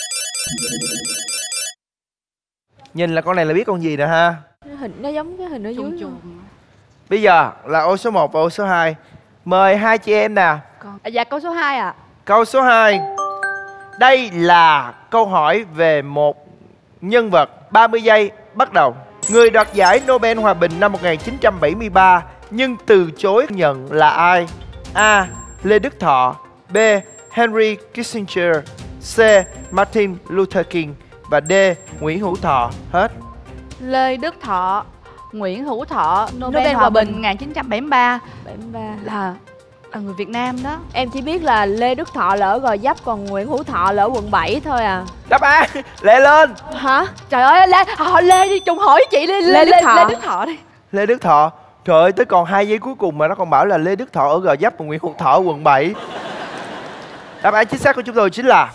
Nhìn là con này là biết con gì nè ha. Hình nó giống cái hình ở dưới. Chùm Bây giờ là ô số một và ô số hai. Mời hai chị em nè. Con. À, dạ câu số hai ạ. Câu số hai. Đây là câu hỏi về một nhân vật. ba mươi giây bắt đầu. Người đoạt giải Nobel Hòa bình năm một nghìn chín trăm bảy mươi ba nhưng từ chối nhận là ai? A. Lê Đức Thọ. B. Henry Kissinger. C. Martin Luther King. Và D. Nguyễn Hữu Thọ. Hết. Lê Đức Thọ, Nguyễn Hữu Thọ, Nobel, Nobel Hòa Hòa bình bình một nghìn chín trăm bảy mươi ba bảy mươi ba. là là người Việt Nam đó. Em chỉ biết là Lê Đức Thọ là ở Gò Vấp, còn Nguyễn Hữu Thọ là ở quận bảy thôi à. Đáp án lẹ lên. Hả? Trời ơi, Lê, họ Lê đi trùng hỏi chị Lê, Lê Đức Thọ. Lê Đức Thọ đi. Lê Đức Thọ. Trời ơi, tới còn hai giây cuối cùng mà nó còn bảo là Lê Đức Thọ ở Gò Vấp và Nguyễn Hữu Thọ ở quận bảy. Đáp án chính xác của chúng tôi chính là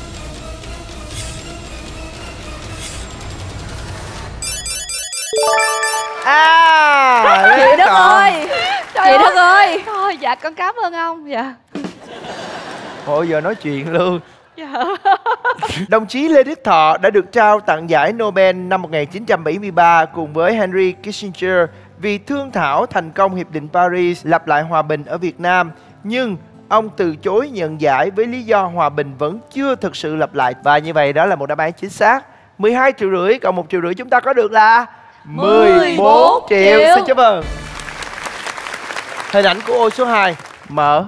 À, Lê Chị Đức đất Thọ. ơi, chị đất ơi. Thôi dạ con cảm ơn ông. Dạ. Thôi giờ nói chuyện luôn. Dạ. Đồng chí Lê Đức Thọ đã được trao tặng giải Nobel năm một nghìn chín trăm bảy mươi ba cùng với Henry Kissinger vì thương thảo thành công Hiệp định Paris lập lại hòa bình ở Việt Nam. Nhưng ông từ chối nhận giải với lý do hòa bình vẫn chưa thực sự lập lại. Và như vậy đó là một đáp án chính xác. mười hai triệu rưỡi cộng một triệu rưỡi chúng ta có được là mười bốn triệu. triệu. Xin chúc mừng. Hình ảnh của ô số hai. Mở.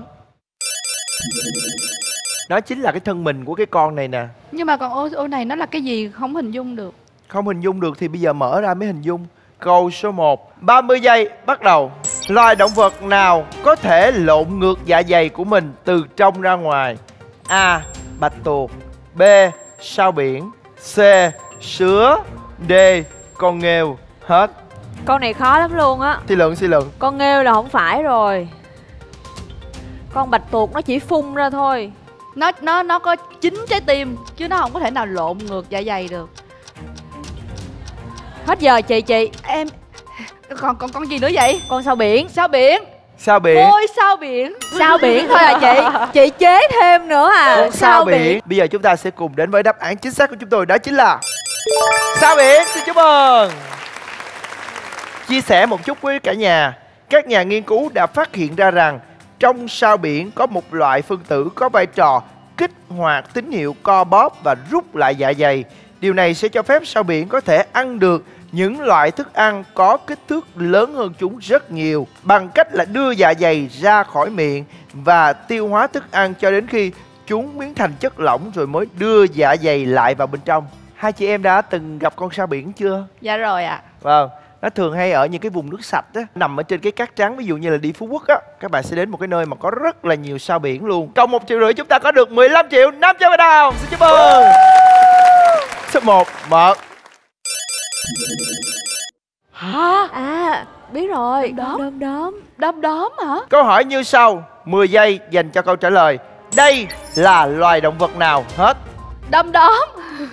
Đó chính là cái thân mình của cái con này nè. Nhưng mà còn ô ô này nó là cái gì không hình dung được. Không hình dung được thì bây giờ mở ra mới hình dung. Câu số một. ba mươi giây bắt đầu. Loài động vật nào có thể lộn ngược dạ dày của mình từ trong ra ngoài? A. Bạch tuộc. B. Sao biển. C. Sứa. D. Con nghêu. Hết. Câu này khó lắm luôn á. Suy luận suy luận. Con nghêu là không phải rồi. Con bạch tuộc nó chỉ phun ra thôi. Nó nó nó có chín trái tim chứ nó không có thể nào lộn ngược dạ dày được. Hết giờ chị chị. Em còn còn con gì nữa vậy? Con sao biển. Sao biển. Sao biển. Ôi sao biển. Sao biển thôi à chị. Chị chế thêm nữa à. Sao biển. Bây giờ chúng ta sẽ cùng đến với đáp án chính xác của chúng tôi. Đó chính là Sao Biển, xin chúc mừng. Chia sẻ một chút với cả nhà. Các nhà nghiên cứu đã phát hiện ra rằng trong sao biển có một loại phân tử có vai trò kích hoạt tín hiệu co bóp và rút lại dạ dày. Điều này sẽ cho phép sao biển có thể ăn được những loại thức ăn có kích thước lớn hơn chúng rất nhiều, bằng cách là đưa dạ dày ra khỏi miệng và tiêu hóa thức ăn cho đến khi chúng biến thành chất lỏng rồi mới đưa dạ dày lại vào bên trong. Hai chị em đã từng gặp con sao biển chưa? Dạ rồi ạ. Vâng, nó thường hay ở những cái vùng nước sạch á, nằm ở trên cái cát trắng. Ví dụ như là đi Phú Quốc á, các bạn sẽ đến một cái nơi mà có rất là nhiều sao biển luôn. Cộng một triệu rưỡi chúng ta có được mười lăm triệu năm trăm ngàn đồng. Xin chúc mừng. Số một, một. Hả? À, biết rồi. Đom Đom đóm. Đom đóm hả? Câu hỏi như sau, mười giây dành cho câu trả lời. Đây là loài động vật nào? Hết. Đom đóm.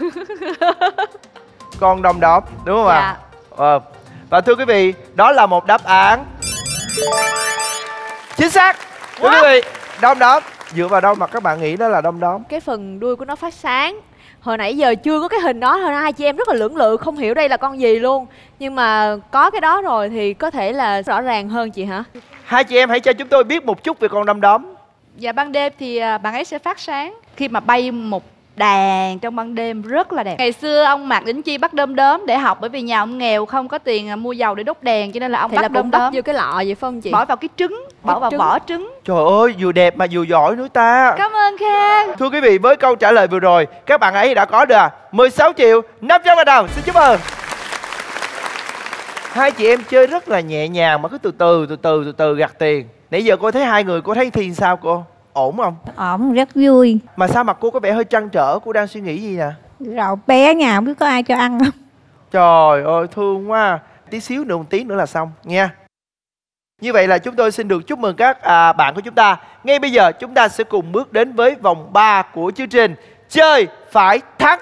Con đom đóm, đúng không ạ? Dạ. Ờ. Và thưa quý vị, đó là một đáp án chính xác. Thưa quý vị, đom đóm. Dựa vào đâu mà các bạn nghĩ đó là đom đóm? Cái phần đuôi của nó phát sáng. Hồi nãy giờ chưa có cái hình đó, hồi nãy hai chị em rất là lưỡng lự, không hiểu đây là con gì luôn. Nhưng mà có cái đó rồi thì có thể là rõ ràng hơn chị hả? Hai chị em hãy cho chúng tôi biết một chút về con đom đóm. Dạ ban đêm thì à, bạn ấy sẽ phát sáng. Khi mà bay một đàn trong ban đêm rất là đẹp. Ngày xưa ông Mạc Đỉnh Chi bắt đom đóm để học, bởi vì nhà ông nghèo không có tiền à, mua dầu để đốt đèn, cho nên là ông Thì bắt là đom cũng bắt đóm vô cái lọ vậy phải không chị? bỏ vào cái trứng, bỏ vào trứng. vỏ trứng. Trời ơi, vừa đẹp mà vừa giỏi nữa ta. Cảm ơn Khang. Thưa quý vị, với câu trả lời vừa rồi, các bạn ấy đã có được mười sáu triệu năm trăm ngàn đồng. Xin chúc mừng. Hai chị em chơi rất là nhẹ nhàng mà cứ từ từ từ từ từ từ gặt tiền. Nãy giờ cô thấy hai người, cô thấy Thi sao cô? Ổn không? Ổn, rất vui. Mà sao mặt cô có vẻ hơi trăn trở, cô đang suy nghĩ gì nè? Rồi bé nhà không biết có ai cho ăn không? Trời ơi thương quá. Tí xíu nữa, một tí nữa là xong nha. Như vậy là chúng tôi xin được chúc mừng các à, bạn của chúng ta. Ngay bây giờ chúng ta sẽ cùng bước đến với vòng ba của chương trình Chơi Phải Thắng.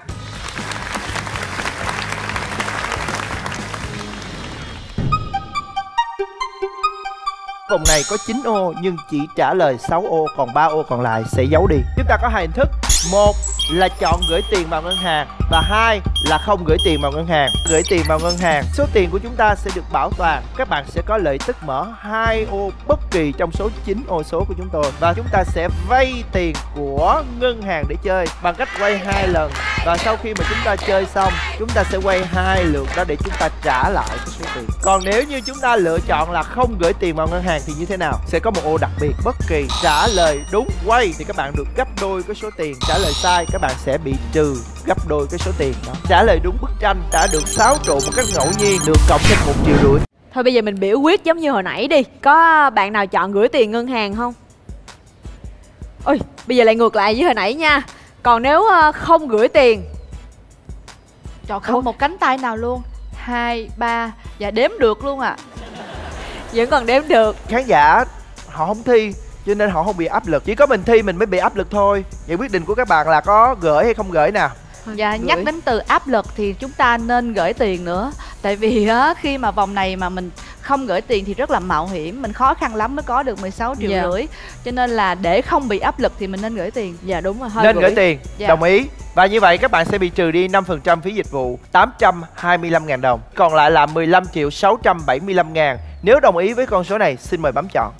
Vòng này có chín ô nhưng chỉ trả lời sáu ô, còn ba ô còn lại sẽ giấu đi. Chúng ta có hai hình thức. Một là chọn gửi tiền vào ngân hàng và hai là không gửi tiền vào ngân hàng. Gửi tiền vào ngân hàng, số tiền của chúng ta sẽ được bảo toàn. Các bạn sẽ có lợi tức mở hai ô bất kỳ trong số chín ô số của chúng tôi. Và chúng ta sẽ vay tiền của ngân hàng để chơi bằng cách quay hai lần. Và sau khi mà chúng ta chơi xong, chúng ta sẽ quay hai lượt đó để chúng ta trả lại cái số tiền. Còn nếu như chúng ta lựa chọn là không gửi tiền vào ngân hàng thì như thế nào? Sẽ có một ô đặc biệt, bất kỳ trả lời đúng quay thì các bạn được gấp đôi cái số tiền. Trả lời sai các bạn sẽ bị trừ gấp đôi cái số tiền đó. Trả lời đúng bức tranh đã được xáo trộn một cách ngẫu nhiên được cộng thêm một triệu rưỡi. Thôi bây giờ mình biểu quyết giống như hồi nãy đi. Có bạn nào chọn gửi tiền ngân hàng không? Ôi, bây giờ lại ngược lại với hồi nãy nha. Còn nếu uh, không gửi tiền, Trời, không một cánh tay nào luôn. Hai, ba, dạ đếm được luôn ạ. vẫn còn đếm được. Khán giả họ không thi cho nên họ không bị áp lực. Chỉ có mình thi mình mới bị áp lực thôi. Vậy quyết định của các bạn là có gửi hay không gửi nào? Dạ, Gửi. nhắc đến từ áp lực thì chúng ta nên gửi tiền nữa. Tại vì á, khi mà vòng này mà mình không gửi tiền thì rất là mạo hiểm. Mình khó khăn lắm mới có được mười sáu triệu Dạ. rưỡi. Cho nên là để không bị áp lực thì mình nên gửi tiền. Dạ đúng rồi, thôi Nên gửi tiền, Dạ. đồng ý. Và như vậy các bạn sẽ bị trừ đi năm phần trăm phí dịch vụ, tám trăm hai mươi lăm ngàn đồng. Còn lại là mười lăm triệu sáu trăm bảy mươi lăm ngàn. Nếu đồng ý với con số này, xin mời bấm chọn.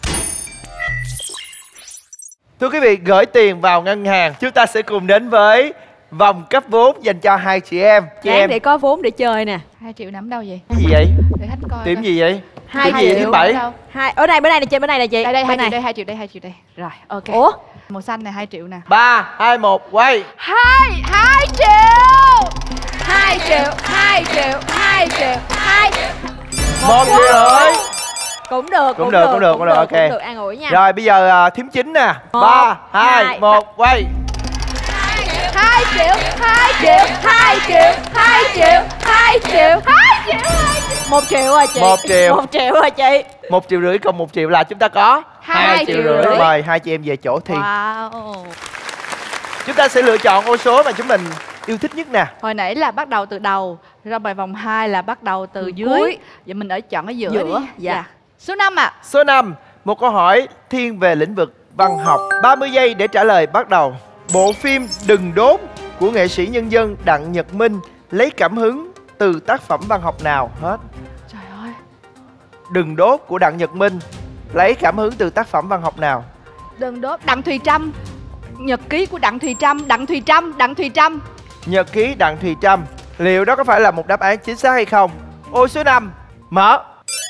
Thưa quý vị, gửi tiền vào ngân hàng, chúng ta sẽ cùng đến với vòng cấp vốn dành cho hai chị em. Chị Đáng em, để có vốn để chơi nè. Hai triệu nắm đâu vậy? cái gì vậy? Để Khánh coi. Điểm coi. gì vậy? Hai Điểm gì vậy? triệu. Điểm bảy. Đâu? Hai, ở đây bên này nè chị, bên này nè chị. Đây đây, hai bên triệu này. đây, hai triệu đây, hai triệu đây. Rồi, ok. Ủa? Màu xanh này hai triệu nè. Ba, hai, một, quay. Hai, hai triệu. Hai triệu, hai triệu, hai triệu, hai. Một triệu rưỡi. Cũng được, Cũng được, cũng được, cũng được, ok. Cũng được, an ủi nha. Rồi bây giờ à, thím chính nè. Một, Ba, hai, hai, một, quay. Hai triệu, hai triệu, hai triệu, hai triệu, hai triệu, hai triệu, hai triệu. Một triệu rồi chị. Một triệu. Một triệu rồi chị. Một triệu rưỡi cộng một triệu là chúng ta có Hai triệu rưỡi. Mời hai chị em về chỗ thi. Wow. Chúng ta sẽ lựa chọn ô số mà chúng mình yêu thích nhất nè. Hồi nãy là bắt đầu từ đầu, ra bài vòng hai là bắt đầu từ Từ dưới. cuối. Vậy mình ở chọn ở giữa, Giữa đi. đi. Dạ. Số năm ạ. Số năm, một câu hỏi thiên về lĩnh vực văn học. ba mươi giây để trả lời bắt đầu. Bộ phim Đừng Đốn của nghệ sĩ nhân dân Đặng Nhật Minh lấy cảm hứng từ tác phẩm văn học nào? Hết. Trời ơi. Đừng đốt của Đặng Nhật Minh lấy cảm hứng từ tác phẩm văn học nào? Đừng đốt. Đặng Thùy Trâm. Nhật ký của Đặng Thùy Trâm. Đặng Thùy Trâm. Đặng Thùy Trâm. Nhật ký Đặng Thùy Trâm. Liệu đó có phải là một đáp án chính xác hay không? Ô số năm mở.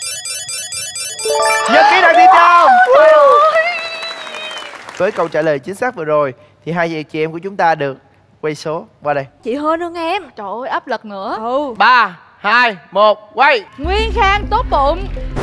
Nhật ký Đặng Thùy Trâm. Với câu trả lời chính xác vừa rồi thì hai chị chị em của chúng ta được quay số qua đây. Chị hơn hơn em. Trời ơi, áp lực nữa. Ừ. Ba, hai, một, quay. Nguyên Khang tốt bụng.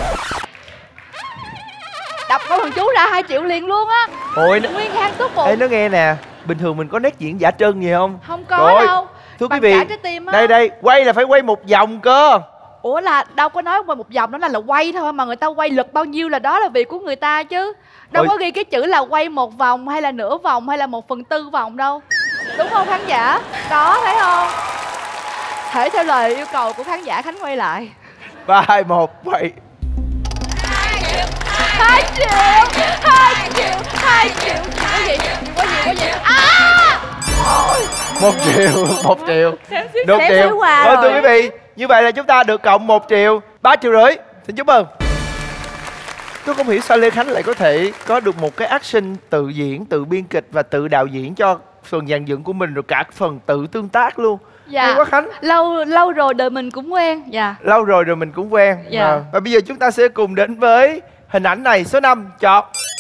Đọc câu thần chú ra hai triệu liền luôn á. Ôi nó... Nguyên Khang tốt bụng. Ê nó nghe nè, bình thường mình có nét diễn giả trân gì không? Không có Trời đâu. Thưa Bằng quý vị, cả trái tim á. đây đây, quay là phải quay một vòng cơ. Ủa là đâu có nói qua một vòng đó là là quay thôi, mà người ta quay lực bao nhiêu là đó là việc của người ta chứ. Đâu Ôi. có ghi cái chữ là quay một vòng hay là nửa vòng hay là một phần tư vòng đâu. Đúng không khán giả? Đó, thấy không? Thể theo lời yêu cầu của khán giả, Khánh quay lại. Ba, hai, một, quay. Hai triệu, hai triệu, hai triệu, hai triệu. Có gì? Có gì? Có gì? À! Một triệu, một triệu. Một xém triệu. xíu qua Thôi rồi. thưa quý vị, như vậy là chúng ta được cộng một triệu, ba triệu rưỡi. Xin chúc mừng. Tôi không hiểu sao Lê Khánh lại có thể có được một cái action tự diễn, tự biên kịch và tự đạo diễn cho phần dàn dựng của mình, rồi cả phần tự tương tác luôn. Dạ. Hay quá Khánh. Lâu lâu rồi đời mình cũng quen. Dạ. Lâu rồi rồi mình cũng quen. Dạ. À, và bây giờ chúng ta sẽ cùng đến với hình ảnh này. Số năm chọn.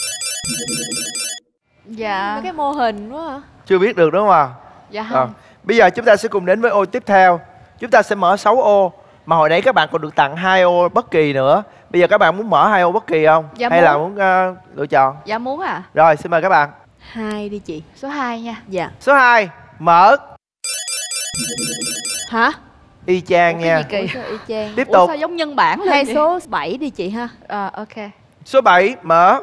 Dạ. Mấy cái mô hình quá hả? Chưa biết được đúng không ạ? Dạ À, không. bây giờ chúng ta sẽ cùng đến với ô tiếp theo. Chúng ta sẽ mở sáu ô. Mà hồi nãy các bạn còn được tặng hai ô bất kỳ nữa. Bây giờ các bạn muốn mở hai ô bất kỳ không? Dạ Hay muốn. là muốn uh, lựa chọn? Dạ muốn à. Rồi xin mời các bạn. Hai đi chị. Số hai nha. Dạ. Số hai mở. Hả? Y chang Ủa, nha. cái gì kỳ? Ủa, sao y chang? Tiếp Ủa tục. sao giống nhân bản lên Hai vậy? số bảy đi chị ha. Ờ ok. Số bảy mở.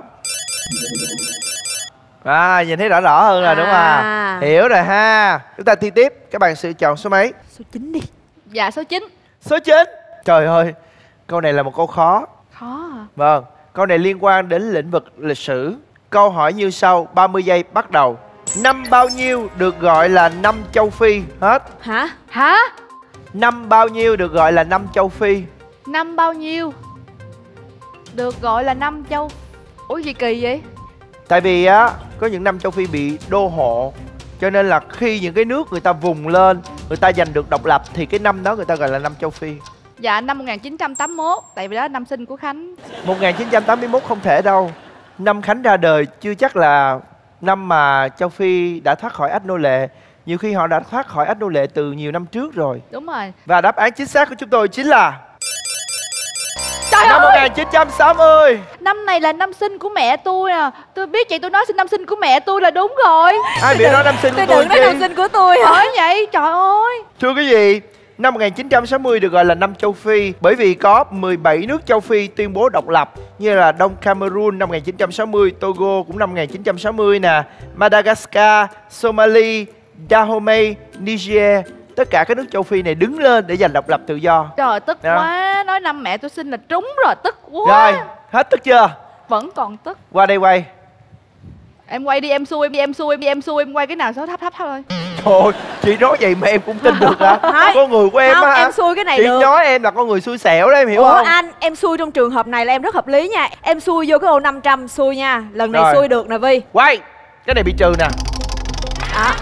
À, nhìn thấy rõ rõ hơn rồi đúng không à? À. Hiểu rồi ha. Chúng ta thi tiếp. Các bạn sẽ chọn số mấy? Số chín đi. Dạ số chín. Số chín. Trời ơi, câu này là một câu khó. Khó à. Vâng, câu này liên quan đến lĩnh vực lịch sử. Câu hỏi như sau, ba mươi giây bắt đầu. Năm bao nhiêu được gọi là năm châu Phi? Hết. Hả? Hả? Năm bao nhiêu được gọi là năm châu Phi? Năm bao nhiêu được gọi là năm châu? Ủa gì kỳ vậy? Tại vì á, có những năm châu Phi bị đô hộ, cho nên là khi những cái nước người ta vùng lên, người ta giành được độc lập thì cái năm đó người ta gọi là năm châu Phi. Dạ năm một nghìn chín trăm tám mươi mốt. Tại vì đó là năm sinh của Khánh. một nghìn chín trăm tám mươi mốt không thể đâu. Năm Khánh ra đời chưa chắc là năm mà châu Phi đã thoát khỏi ách nô lệ. Nhiều khi họ đã thoát khỏi ách nô lệ từ nhiều năm trước rồi. Đúng rồi. Và đáp án chính xác của chúng tôi chính là Trời năm một ơi, nghìn chín trăm sáu mươi. năm này là năm sinh của mẹ tôi à. Tôi biết vậy tôi nói sinh năm sinh của mẹ tôi là đúng rồi. Ai bị nói năm sinh của Tôi tôi đừng nói chi? năm sinh của tôi hả? Bởi vậy trời ơi. Thưa quý vị, năm một nghìn chín trăm sáu mươi được gọi là năm châu Phi bởi vì có mười bảy nước châu Phi tuyên bố độc lập, như là Đông Cameroon năm một nghìn chín trăm sáu mươi, Togo cũng năm một nghìn chín trăm sáu mươi nè, Madagascar, Somalia, Dahomey, Niger. Tất cả các nước châu Phi này đứng lên để giành độc lập tự do. Trời tức Đó. quá. Nói năm mẹ tôi sinh là trúng rồi. Tức quá. Rồi, hết tức chưa? Vẫn còn tức. Qua đây quay. Em quay đi em xui em em xui em em xui em quay cái nào số thấp thấp thôi. Thôi, chị nói vậy mà em cũng tin được hả? Thôi. Con người của em Không, á hả? em xui cái này Chị được. nói em là con người xui xẻo đấy, em hiểu Ủa không? anh, em xui trong trường hợp này là em rất hợp lý nha. Em xui vô cái ô năm trăm xui nha. Lần này Rồi. xui được nè Vi. Quay, cái này bị trừ nè. Đó.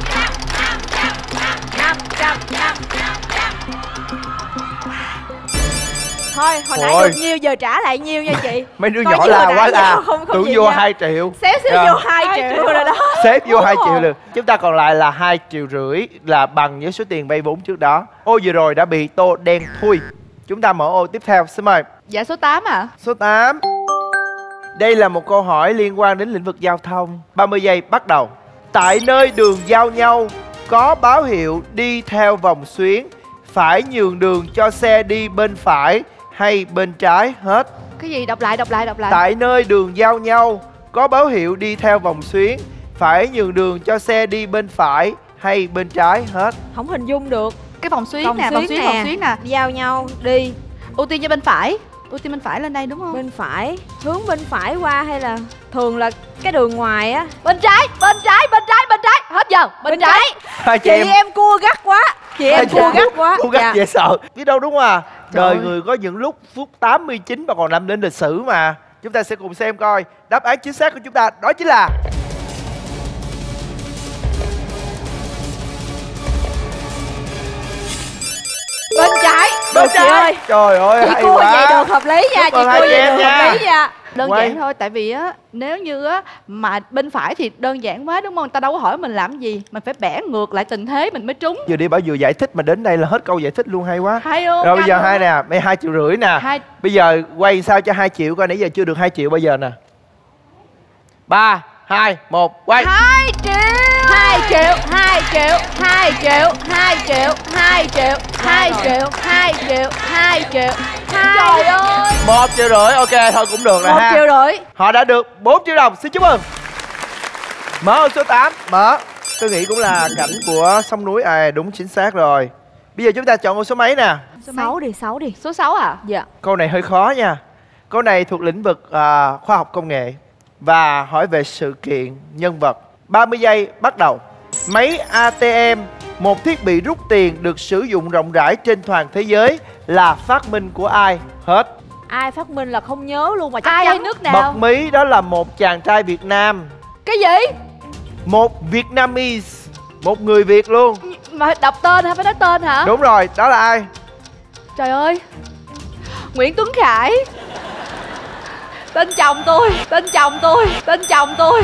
Thôi, hồi nãy Ôi. được nhiêu giờ trả lại nhiêu nha chị. Mấy đứa Coi nhỏ như là hồi quá nãy là không- không tưởng gì vô nha. hai triệu. Xéo xíu Rồi. vô hai triệu rồi đó. Xếp vô Đúng hai rồi. triệu lượt. Chúng ta còn lại là hai triệu rưỡi, là bằng với số tiền vay vốn trước đó. Ô vừa rồi đã bị tô đen thui. Chúng ta mở ô tiếp theo, xin mời. Dạ số tám à. Số tám. Đây là một câu hỏi liên quan đến lĩnh vực giao thông. ba mươi giây bắt đầu. Tại nơi đường giao nhau có báo hiệu đi theo vòng xuyến, phải nhường đường cho xe đi bên phải hay bên trái? Hết. Cái gì? Đọc lại đọc lại đọc lại. Tại nơi đường giao nhau có báo hiệu đi theo vòng xuyến, phải nhường đường cho xe đi bên phải hay bên trái? Hết. Không hình dung được. Cái vòng xuyến Vòng nè, xuyến vòng xuyến nè. vòng xuyến nè. Giao nhau đi Ưu tiên cho bên phải. Ưu tiên bên phải lên đây đúng không? bên phải, hướng bên phải qua hay là thường là cái đường ngoài á. Bên trái, bên trái, bên trái, bên trái. Hết giờ. Bên, Bên trái. Hai chị Chị em em cua gắt quá. Chị em cua gắt quá. Cua gắt Dạ. dễ sợ. Biết đâu đúng không à? Trời Đời ơi. người có những lúc phút tám mươi chín mà còn nằm lên lịch sử mà. Chúng ta sẽ cùng xem coi đáp án chính xác của chúng ta đó chính là Bên trái. bên Được chị trái. ơi. Trời ơi, Chị hay cua quá. vậy được hợp lý nha. Chúc Chị mừng cua hai vậy chị em được nha. hợp lý nha. Đơn Quay. giản thôi, tại vì á nếu như á mà bên phải thì đơn giản quá đúng không? Ta đâu có hỏi mình làm gì, mình phải bẻ ngược lại tình thế mình mới trúng. Vừa đi bảo vừa giải thích mà đến đây là hết câu giải thích luôn, hay quá. Hay không? Rồi bây giờ Căng hai không? nè, mấy hai triệu rưỡi nè. Hai. Bây giờ quay sao cho hai triệu coi, nãy giờ chưa được hai triệu bao giờ nè. Ba, hai, một, quay. Hai triệu. Hai triệu. Hai triệu. Hai triệu. Hai triệu. Hai triệu. Hai triệu. Hai triệu. Hai triệu. Trời ơi. Một triệu rưỡi, ok thôi cũng được rồi Một ha. triệu rưỡi. Họ đã được bốn triệu đồng, xin chúc mừng. Mở ô số tám, mở. Tôi nghĩ cũng là cảnh của sông núi, à đúng chính xác rồi. Bây giờ chúng ta chọn ô số mấy nè? Sáu đi, sáu đi. Số sáu à? Dạ. Câu này hơi khó nha. Câu này thuộc lĩnh vực à, khoa học công nghệ và hỏi về sự kiện, nhân vật. ba mươi giây bắt đầu. Máy a tê em, một thiết bị rút tiền được sử dụng rộng rãi trên toàn thế giới, là phát minh của ai? Hết. Ai phát minh là không nhớ luôn mà chắc Ai hay chắn. nước Bật nào? mí đó là một chàng trai Việt Nam, Cái gì? một Vietnamese, một người Việt luôn. Mà đọc tên hả? Phải nói tên hả? Đúng rồi, đó là ai? Trời ơi. Nguyễn Tuấn Khải. Tên chồng tôi, tên chồng tôi, tên chồng tôi.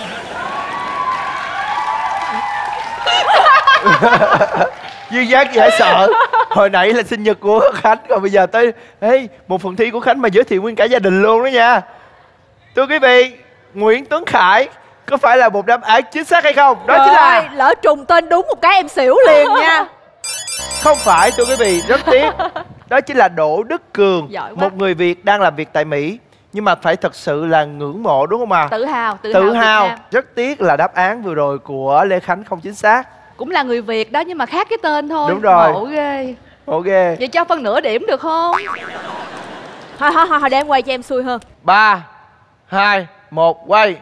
Duyên dáng dễ sợ. Hồi nãy là sinh nhật của Khánh, còn bây giờ tới ê, một phần thi của Khánh mà giới thiệu nguyên cả gia đình luôn đó nha. Thưa quý vị, Nguyễn Tuấn Khải có phải là một đáp án chính xác hay không? Đó Trời chính ơi, là lỡ trùng tên đúng một cái em xỉu liền nha. không phải, thưa quý vị, rất tiếc. Đó chính là Đỗ Đức Cường, Giỏi quá. một người Việt đang làm việc tại Mỹ. Nhưng mà phải thật sự là ngưỡng mộ đúng không ạ? Tự hào, tự, Tự hào, hào. Việt Nam. Rất tiếc là đáp án vừa rồi của Lê Khánh không chính xác. Cũng là người Việt đó nhưng mà khác cái tên thôi. Đúng rồi. Ngộ ghê. Ok. Vậy cho phân nửa điểm được không? Thôi thôi thôi để em quay cho em xui hơn. Ba, hai, một, quay.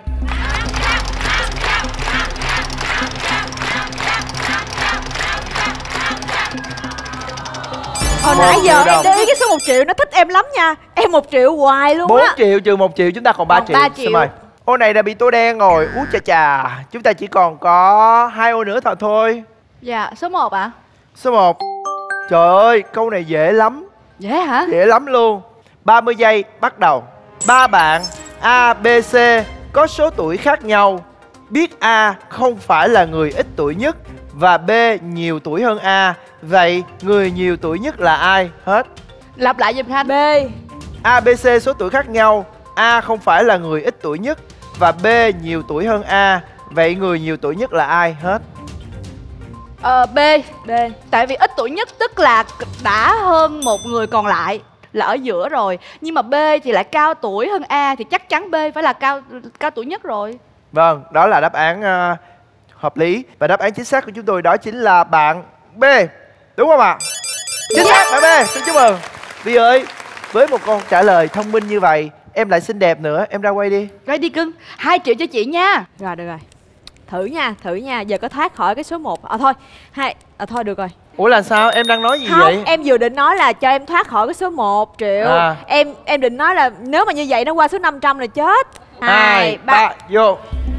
Hồi Một nãy giờ triệu em đồng. để ý cái số một triệu nó thích em lắm nha. Em một triệu hoài luôn Bốn á. triệu trừ một triệu chúng ta còn ba Còn triệu. ba Xin triệu. mời. Ô này đã bị tô đen rồi. Ú chà chà. Chúng ta chỉ còn có hai ô nữa thôi thôi. Dạ, số một ạ. Số một. Trời ơi, câu này dễ lắm. Dễ hả? Dễ lắm luôn. ba mươi giây bắt đầu. Ba bạn A, B, C có số tuổi khác nhau. Biết A không phải là người ít tuổi nhất và B nhiều tuổi hơn A. Vậy người nhiều tuổi nhất là ai? Hết. Lặp lại giùm Thanh. B. A, B, C số tuổi khác nhau. A không phải là người ít tuổi nhất và B nhiều tuổi hơn A. Vậy người nhiều tuổi nhất là ai? Hết. Ờ, B. B. Tại vì ít tuổi nhất tức là đã hơn một người còn lại, là ở giữa rồi. Nhưng mà B thì lại cao tuổi hơn A thì chắc chắn B phải là cao cao tuổi nhất rồi. Vâng, đó là đáp án uh, hợp lý. Và đáp án chính xác của chúng tôi đó chính là bạn B. Đúng không ạ? Chính xác, bạn B. Xin chúc mừng. Vi ơi, với một câu trả lời thông minh như vậy, em lại xinh đẹp nữa, em ra quay đi. Rồi đi cưng, hai triệu cho chị nha. Rồi được rồi. Thử nha, thử nha. Giờ có thoát khỏi cái số một. À thôi, hai. À thôi được rồi. Ủa là sao? Em đang nói gì Không, vậy? em vừa định nói là cho em thoát khỏi cái số một triệu. À. Em em định nói là nếu mà như vậy nó qua số năm trăm là chết. Hai, ba, vô.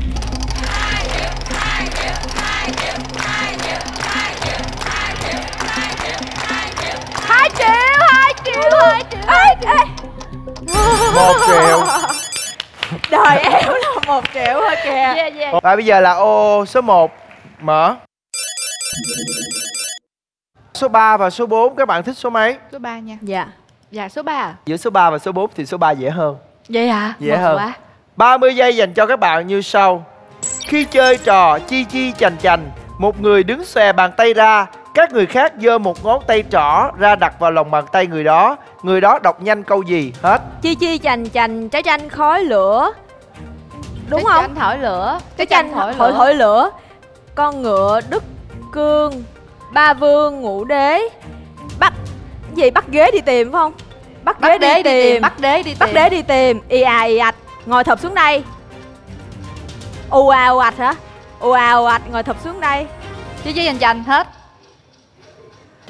Hai triệu, hai triệu, hai triệu, hai triệu. Một triệu. Đời em là một triệu thôi kìa. Yeah, yeah. Và bây giờ là ô số một. Mở. Số ba và số bốn, các bạn thích số mấy? Số ba nha. Dạ. Dạ, số ba à? Giữa số ba và số bốn thì số ba dễ hơn. Vậy hả? Dễ Mừng hơn. quá. ba mươi giây dành cho các bạn như sau. Khi chơi trò chi chi chành chành, một người đứng xòe bàn tay ra, các người khác giơ một ngón tay trỏ ra đặt vào lòng bàn tay người đó. Người đó đọc nhanh câu gì? Hết. Chi chi chành chành trái chanh khói lửa. Đúng Trái không? chanh thổi lửa. Trái chanh thổi thổi lửa. thổi lửa. Con ngựa Đức Cương, ba vương ngũ đế. Bắt gì? Bắt ghế đi tìm phải không? Bắt ghế Bắt đế đi đi tìm. tìm. Bắt đế đi tìm. Bắt đế đi tìm. Y à y ạch. Ngồi thụp xuống đây. U à u ạch hả? U à u ạch ngồi thụp xuống đây. Chi chi chành chành hết.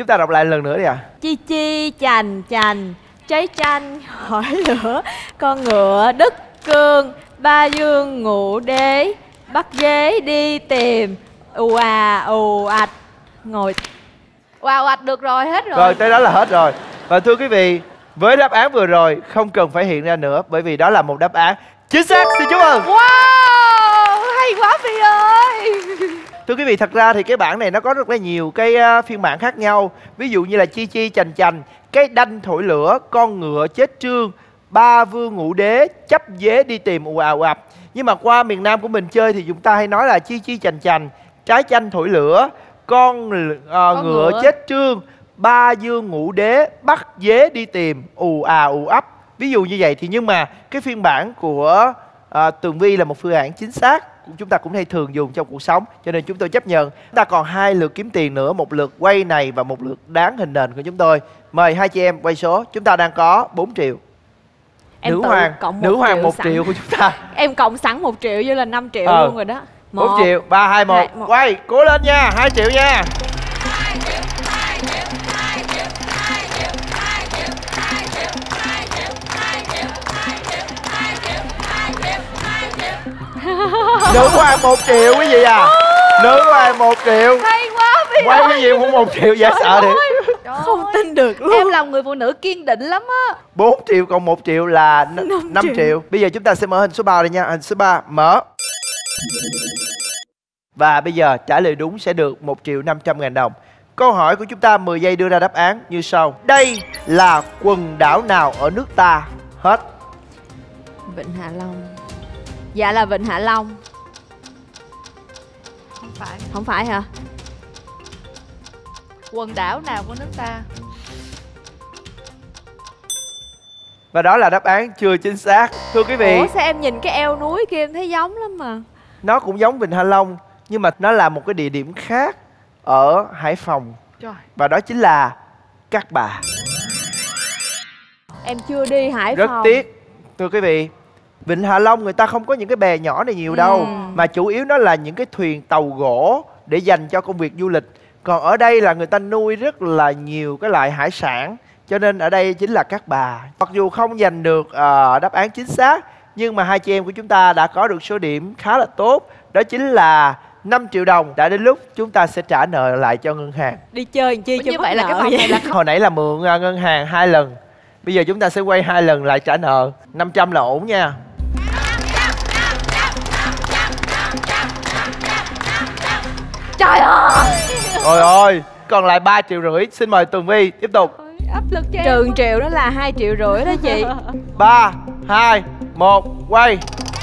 Chúng ta đọc lại lần nữa đi ạ. À. Chi chi chành chành, cháy chanh hỏi lửa, con ngựa đức cương, ba dương ngũ đế, bắt ghế đi tìm, ù à ù ạch, ngồi. Wow, ạch được rồi, hết rồi. Rồi, tới đó là hết rồi. Và thưa quý vị, với đáp án vừa rồi không cần phải hiện ra nữa, bởi vì đó là một đáp án chính xác. Xin chúc mừng. Wow, hay quá Phi ơi. Thưa quý vị, thật ra thì cái bảng này nó có rất là nhiều cái uh, phiên bản khác nhau. Ví dụ như là chi chi chành chành, cái đanh thổi lửa, con ngựa chết trương, ba vương ngũ đế, chấp dế đi tìm ù ào ập. Nhưng mà qua miền Nam của mình chơi thì chúng ta hay nói là chi chi chành chành, trái chanh thổi lửa, con, uh, con ngựa, ngựa chết trương, ba vương ngũ đế, bắt dế đi tìm ù à ù ấp. Ví dụ như vậy thì nhưng mà cái phiên bản của uh, Tường Vi là một phương án chính xác, chúng ta cũng hay thường dùng trong cuộc sống, cho nên chúng tôi chấp nhận. Chúng ta còn hai lượt kiếm tiền nữa, một lượt quay này và một lượt đán hình nền của chúng tôi. Mời hai chị em quay số. Chúng ta đang có bốn triệu. Em nữ hoàng nữ hoàng một triệu của chúng ta. Em cộng sẵn một triệu như là năm triệu ờ. luôn rồi đó. Bốn triệu. Ba hai một. Quay, cố lên nha. Hai triệu nha. Nữ hoàng một triệu quý vị à. Nữ hoàng một triệu. Hay quá Phi. Quay cái gì cũng một triệu, dễ sợ thiệt. Không tin được luôn. Em là người phụ nữ kiên định lắm á. Bốn triệu cộng một triệu là năm triệu. triệu Bây giờ chúng ta sẽ mở hình số ba đây nha. Hình số ba mở. Và bây giờ trả lời đúng sẽ được một triệu năm trăm ngàn đồng. Câu hỏi của chúng ta mười giây đưa ra đáp án như sau. Đây là quần đảo nào ở nước ta? Hết. Vịnh Hạ Long. Dạ là Vịnh Hạ Long. Không phải. Không phải hả? Quần đảo nào của nước ta? Và đó là đáp án chưa chính xác. Thưa quý vị. Ủa sao em nhìn cái eo núi kia em thấy giống lắm mà. Nó cũng giống Vịnh Hạ Long, nhưng mà nó là một cái địa điểm khác ở Hải Phòng. Trời. Và đó chính là Cát Bà. Em chưa đi Hải Rất Phòng. Rất tiếc. Thưa quý vị, Vịnh Hạ Long người ta không có những cái bè nhỏ này nhiều đâu, ừ. mà chủ yếu nó là những cái thuyền tàu gỗ để dành cho công việc du lịch. Còn ở đây là người ta nuôi rất là nhiều cái loại hải sản, cho nên ở đây chính là Cát Bà. Mặc dù không giành được uh, đáp án chính xác, nhưng mà hai chị em của chúng ta đã có được số điểm khá là tốt. Đó chính là năm triệu đồng. Đã đến lúc chúng ta sẽ trả nợ lại cho ngân hàng. Đi chơi chi cho như vậy là cái phòng này là không... Hồi nãy là mượn uh, ngân hàng hai lần. Bây giờ chúng ta sẽ quay hai lần lại trả nợ. Năm trăm là ổn nha. Trời ơi. Ôi ôi, còn lại ba triệu rưỡi. Xin mời Tường Vi tiếp tục. Ôi, áp lực cho Trừ triệu đó là hai triệu rưỡi đó chị. Ba, hai, một, quay.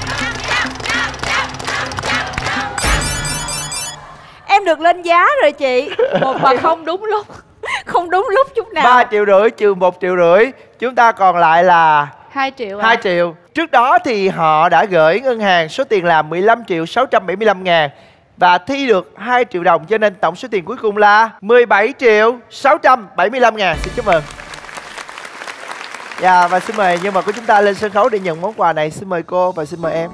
Em được lên giá rồi chị. Một mà không đúng lúc. Không đúng lúc chút nào. Ba triệu rưỡi trừ một triệu rưỡi, chúng ta còn lại là hai triệu. Hai à? triệu. Trước đó thì họ đã gửi ngân hàng số tiền là mười lăm triệu sáu trăm bảy mươi lăm ngàn và thi được hai triệu đồng, cho nên tổng số tiền cuối cùng là mười bảy triệu sáu trăm bảy mươi lăm ngàn. Xin chúc mừng. Dạ, và xin mời nhân vật của chúng ta lên sân khấu để nhận món quà này. Xin mời cô và xin mời em.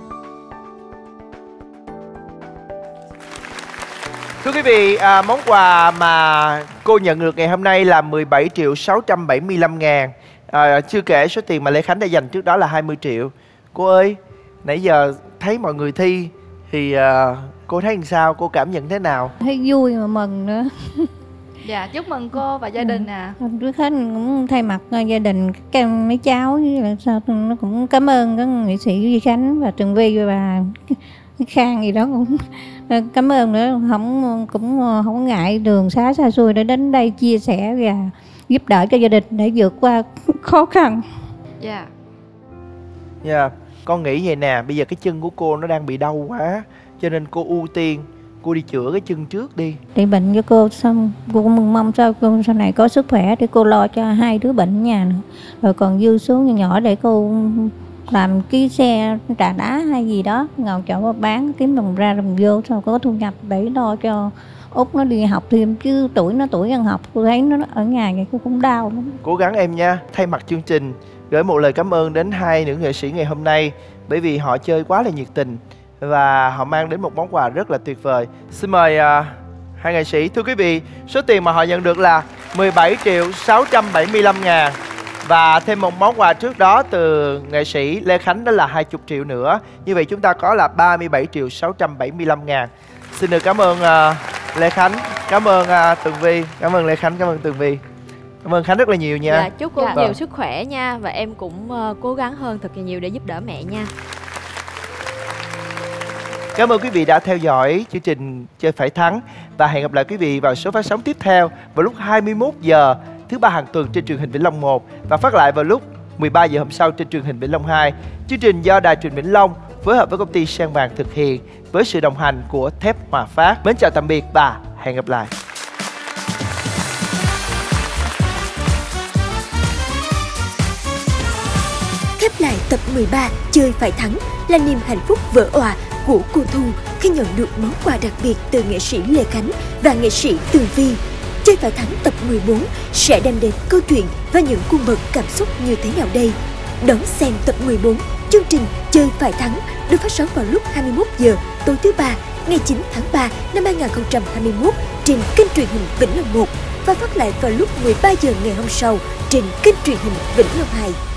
Thưa quý vị, à, món quà mà cô nhận được ngày hôm nay là mười bảy triệu sáu trăm bảy mươi lăm ngàn. À, chưa kể số tiền mà Lê Khánh đã dành trước đó là hai mươi triệu. Cô ơi, nãy giờ thấy mọi người thi thì à, cô thấy làm sao? Cô cảm nhận thế nào? Thấy vui mà mừng nữa. Dạ, chúc mừng cô và gia đình à. Trước hết cũng thay mặt gia đình các mấy cháu sao nó cũng cảm ơn các nghệ sĩ Duy Khánh và Tường Vi và Khang gì đó cũng cảm ơn nữa, không cũng không ngại đường xá xa xôi để đến đây chia sẻ và giúp đỡ cho gia đình để vượt qua khó khăn. Dạ. Yeah. Dạ, yeah. Con nghĩ vậy nè, bây giờ cái chân của cô nó đang bị đau quá, cho nên cô ưu tiên cô đi chữa cái chân trước đi. Trị bệnh cho cô xong, cô cũng mong sao cô sau này có sức khỏe để cô lo cho hai đứa bệnh ở nhà nữa. Rồi còn dư số nhỏ nhỏ để cô làm cái xe trà đá hay gì đó, ngồi chỗ bán kiếm đồng ra đồng vô, sau có thu nhập để lo cho Út nó đi học thêm, chứ tuổi nó tuổi ăn học, cô thấy nó ở nhà vậy cô cũng đau lắm. Cố gắng em nha. Thay mặt chương trình gửi một lời cảm ơn đến hai nữ nghệ sĩ ngày hôm nay, bởi vì họ chơi quá là nhiệt tình và họ mang đến một món quà rất là tuyệt vời. Xin mời uh, hai nghệ sĩ. Thưa quý vị, số tiền mà họ nhận được là mười bảy triệu sáu trăm bảy mươi lăm ngàn. Và thêm một món quà trước đó từ nghệ sĩ Lê Khánh, đó là hai mươi triệu nữa. Như vậy chúng ta có là ba mươi bảy triệu sáu trăm bảy mươi lăm ngàn. Xin được cảm ơn uh, Lê Khánh, cảm ơn uh, Tường Vi, cảm ơn Lê Khánh, cảm ơn Tường Vi. Cảm ơn Khánh rất là nhiều nha. Dạ, chúc cô Dạ. nhiều Vâng. sức khỏe nha. Và em cũng uh, cố gắng hơn thật là nhiều để giúp đỡ mẹ nha. Cảm ơn quý vị đã theo dõi chương trình Chơi Phải Thắng. Và hẹn gặp lại quý vị vào số phát sóng tiếp theo vào lúc hai mươi mốt giờ thứ ba hàng tuần trên truyền hình Vĩnh Long một. Và phát lại vào lúc mười ba giờ hôm sau trên truyền hình Vĩnh Long hai. Chương trình do Đài truyền Vĩnh Long phối hợp với công ty Sen Vàng thực hiện với sự đồng hành của Thép Hòa Phát. Mến chào tạm biệt và hẹn gặp lại. Khép lại tập mười ba Chơi Phải Thắng là niềm hạnh phúc vỡ òa của cô Thu khi nhận được món quà đặc biệt từ nghệ sĩ Lê Khánh và nghệ sĩ Tường Vi. Chơi Phải Thắng tập mười bốn sẽ đem đến câu chuyện và những cung bậc cảm xúc như thế nào đây? Đón xem tập mười bốn chương trình Chơi Phải Thắng được phát sóng vào lúc hai mươi mốt giờ tối thứ ba ngày chín tháng ba năm hai nghìn không trăm hai mươi mốt trên kênh truyền hình Vĩnh Long một và phát lại vào lúc mười ba giờ ngày hôm sau trên kênh truyền hình Vĩnh Long hai.